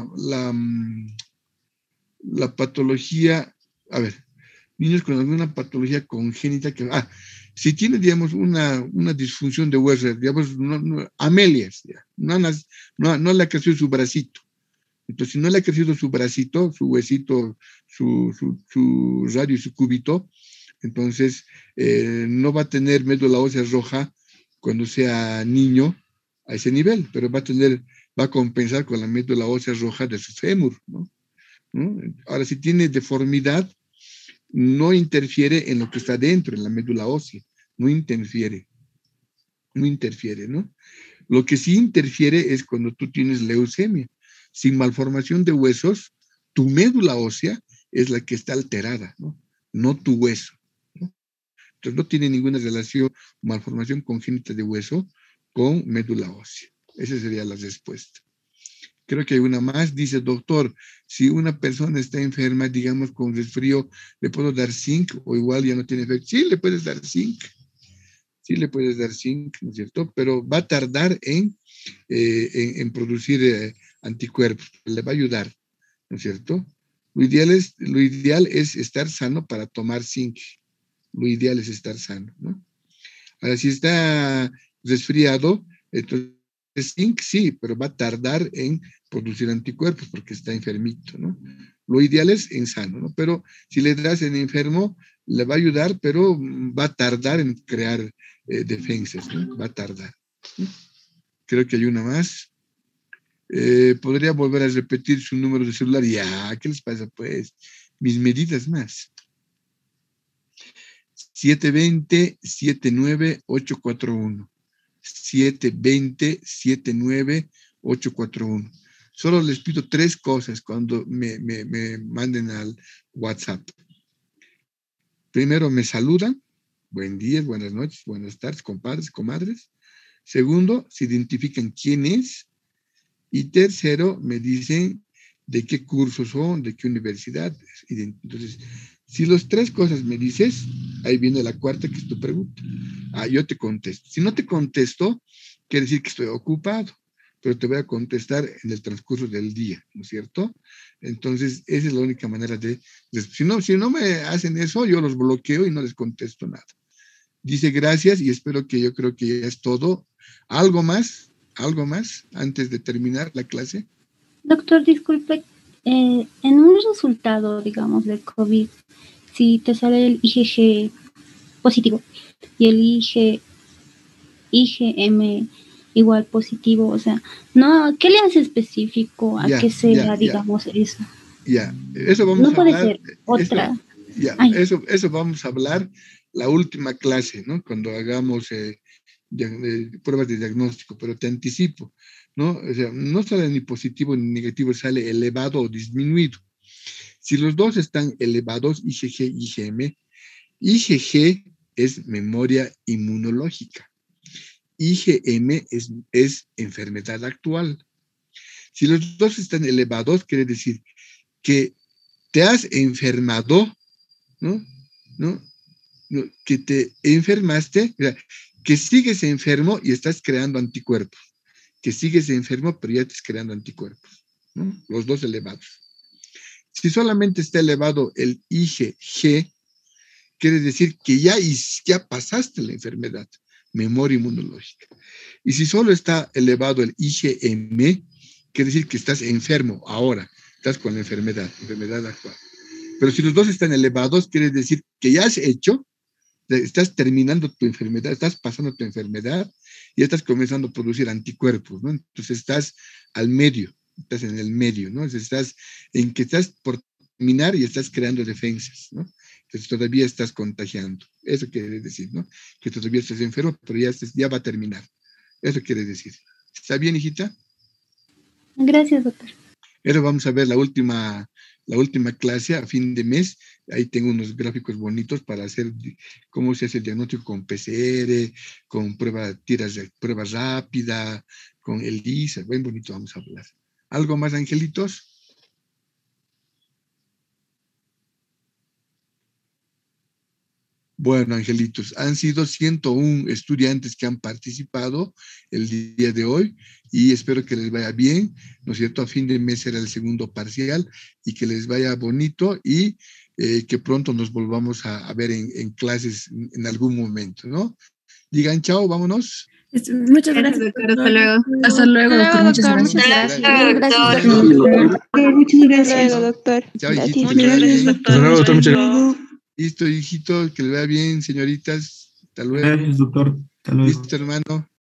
patología. A ver, niños con alguna patología congénita si tiene, digamos, una disfunción de huesos, digamos, amelias, no le ha crecido su bracito. Entonces, si no le ha crecido su bracito, su huesito, su radio y su cúbito, entonces no va a tener médula ósea roja cuando sea niño a ese nivel, pero va a compensar con la médula ósea roja de su fémur, ¿no? Ahora, si tiene deformidad, no interfiere en lo que está dentro, en la médula ósea, no interfiere, ¿no? Lo que sí interfiere es cuando tú tienes leucemia. Sin malformación de huesos, tu médula ósea es la que está alterada, ¿no? No tu hueso, ¿no? Entonces no tiene ninguna relación malformación congénita de hueso con médula ósea. Esa sería la respuesta. Creo que hay una más. Dice, doctor, si una persona está enferma, digamos con resfrío, ¿le puedo dar zinc o igual ya no tiene efecto? Sí, le puedes dar zinc. Sí, le puedes dar zinc, ¿no es cierto? Pero va a tardar en producir anticuerpos. Le va a ayudar, ¿no es cierto? Lo ideal es estar sano para tomar zinc. Lo ideal es estar sano, ¿no? Ahora, si está resfriado, entonces zinc sí, pero va a tardar en producir anticuerpos porque está enfermito, ¿no? Lo ideal es en sano, ¿no? Pero si le das en enfermo, le va a ayudar, pero va a tardar en crear defensas, ¿no? Va a tardar, ¿no? Creo que hay una más. ¿Podría volver a repetir su número de celular? Ya, ¿qué les pasa, pues? Mis medidas más. 720-79-841. 720-79-841. Solo les pido 3 cosas cuando me manden al WhatsApp. Primero, me saludan. Buen día, buenas noches, buenas tardes, compadres, comadres. Segundo, se identifican quién es. Y tercero, me dicen de qué cursos son, de qué universidad. Entonces, si las 3 cosas me dices, ahí viene la cuarta, que es tu pregunta. Yo te contesto. Si no te contesto, quiere decir que estoy ocupado, pero te voy a contestar en el transcurso del día, ¿no es cierto? Entonces, esa es la única manera de... Si no me hacen eso, yo los bloqueo y no les contesto nada. Dice gracias y espero que yo creo que ya es todo. ¿Algo más antes de terminar la clase? Doctor, disculpe, en un resultado, digamos, de COVID, si te sale el IgG positivo y el IgM igual positivo, o sea, no, ¿qué le hace específico a que sea, digamos, eso? Ya, eso vamos a hablar. No puede ser otra. Eso vamos a hablar la última clase, ¿no? Cuando hagamos pruebas de diagnóstico, pero te anticipo, ¿no? O sea, no sale ni positivo ni negativo, sale elevado o disminuido. Si los dos están elevados, IgG y IgM, IgG es memoria inmunológica. IgM es enfermedad actual. Si los dos están elevados, quiere decir que te has enfermado, ¿no? Que te enfermaste, que sigues enfermo y estás creando anticuerpos. Que sigues enfermo, pero ya estás creando anticuerpos, ¿no? Los dos elevados. Si solamente está elevado el IgG, quiere decir que ya pasaste la enfermedad, memoria inmunológica. Y si solo está elevado el IgM, quiere decir que estás enfermo ahora, estás con la enfermedad actual. Pero si los dos están elevados, quiere decir que ya has hecho, estás terminando tu enfermedad, estás pasando tu enfermedad y estás comenzando a producir anticuerpos, ¿no? Entonces estás al medio, estás en el medio, ¿no? Estás por terminar y estás creando defensas, ¿no? Entonces todavía estás contagiando. Eso quiere decir, ¿no? Que todavía estás enfermo, pero ya va a terminar. Eso quiere decir. ¿Está bien, hijita? Gracias, doctor. Ahora vamos a ver la última clase a fin de mes. Ahí tengo unos gráficos bonitos para hacer cómo se hace el diagnóstico con PCR, con prueba rápida, con el ELISA. Bien bonito vamos a hablar. ¿Algo más, angelitos? Bueno, angelitos, han sido 101 estudiantes que han participado el día de hoy y espero que les vaya bien, ¿no es cierto? A fin de mes será el segundo parcial y que les vaya bonito y que pronto nos volvamos a ver en clases en algún momento, ¿no? Digan chao, vámonos. Muchas gracias, doctor. Hasta luego. Hasta luego, doctor. Muchas gracias. Gracias, Muchas gracias, doctor. Chao, hijitos. Muchas gracias, doctor. Listo, hijito, que le vaya bien, señoritas. Hasta luego. Gracias, doctor. Hasta luego. Listo, hermano.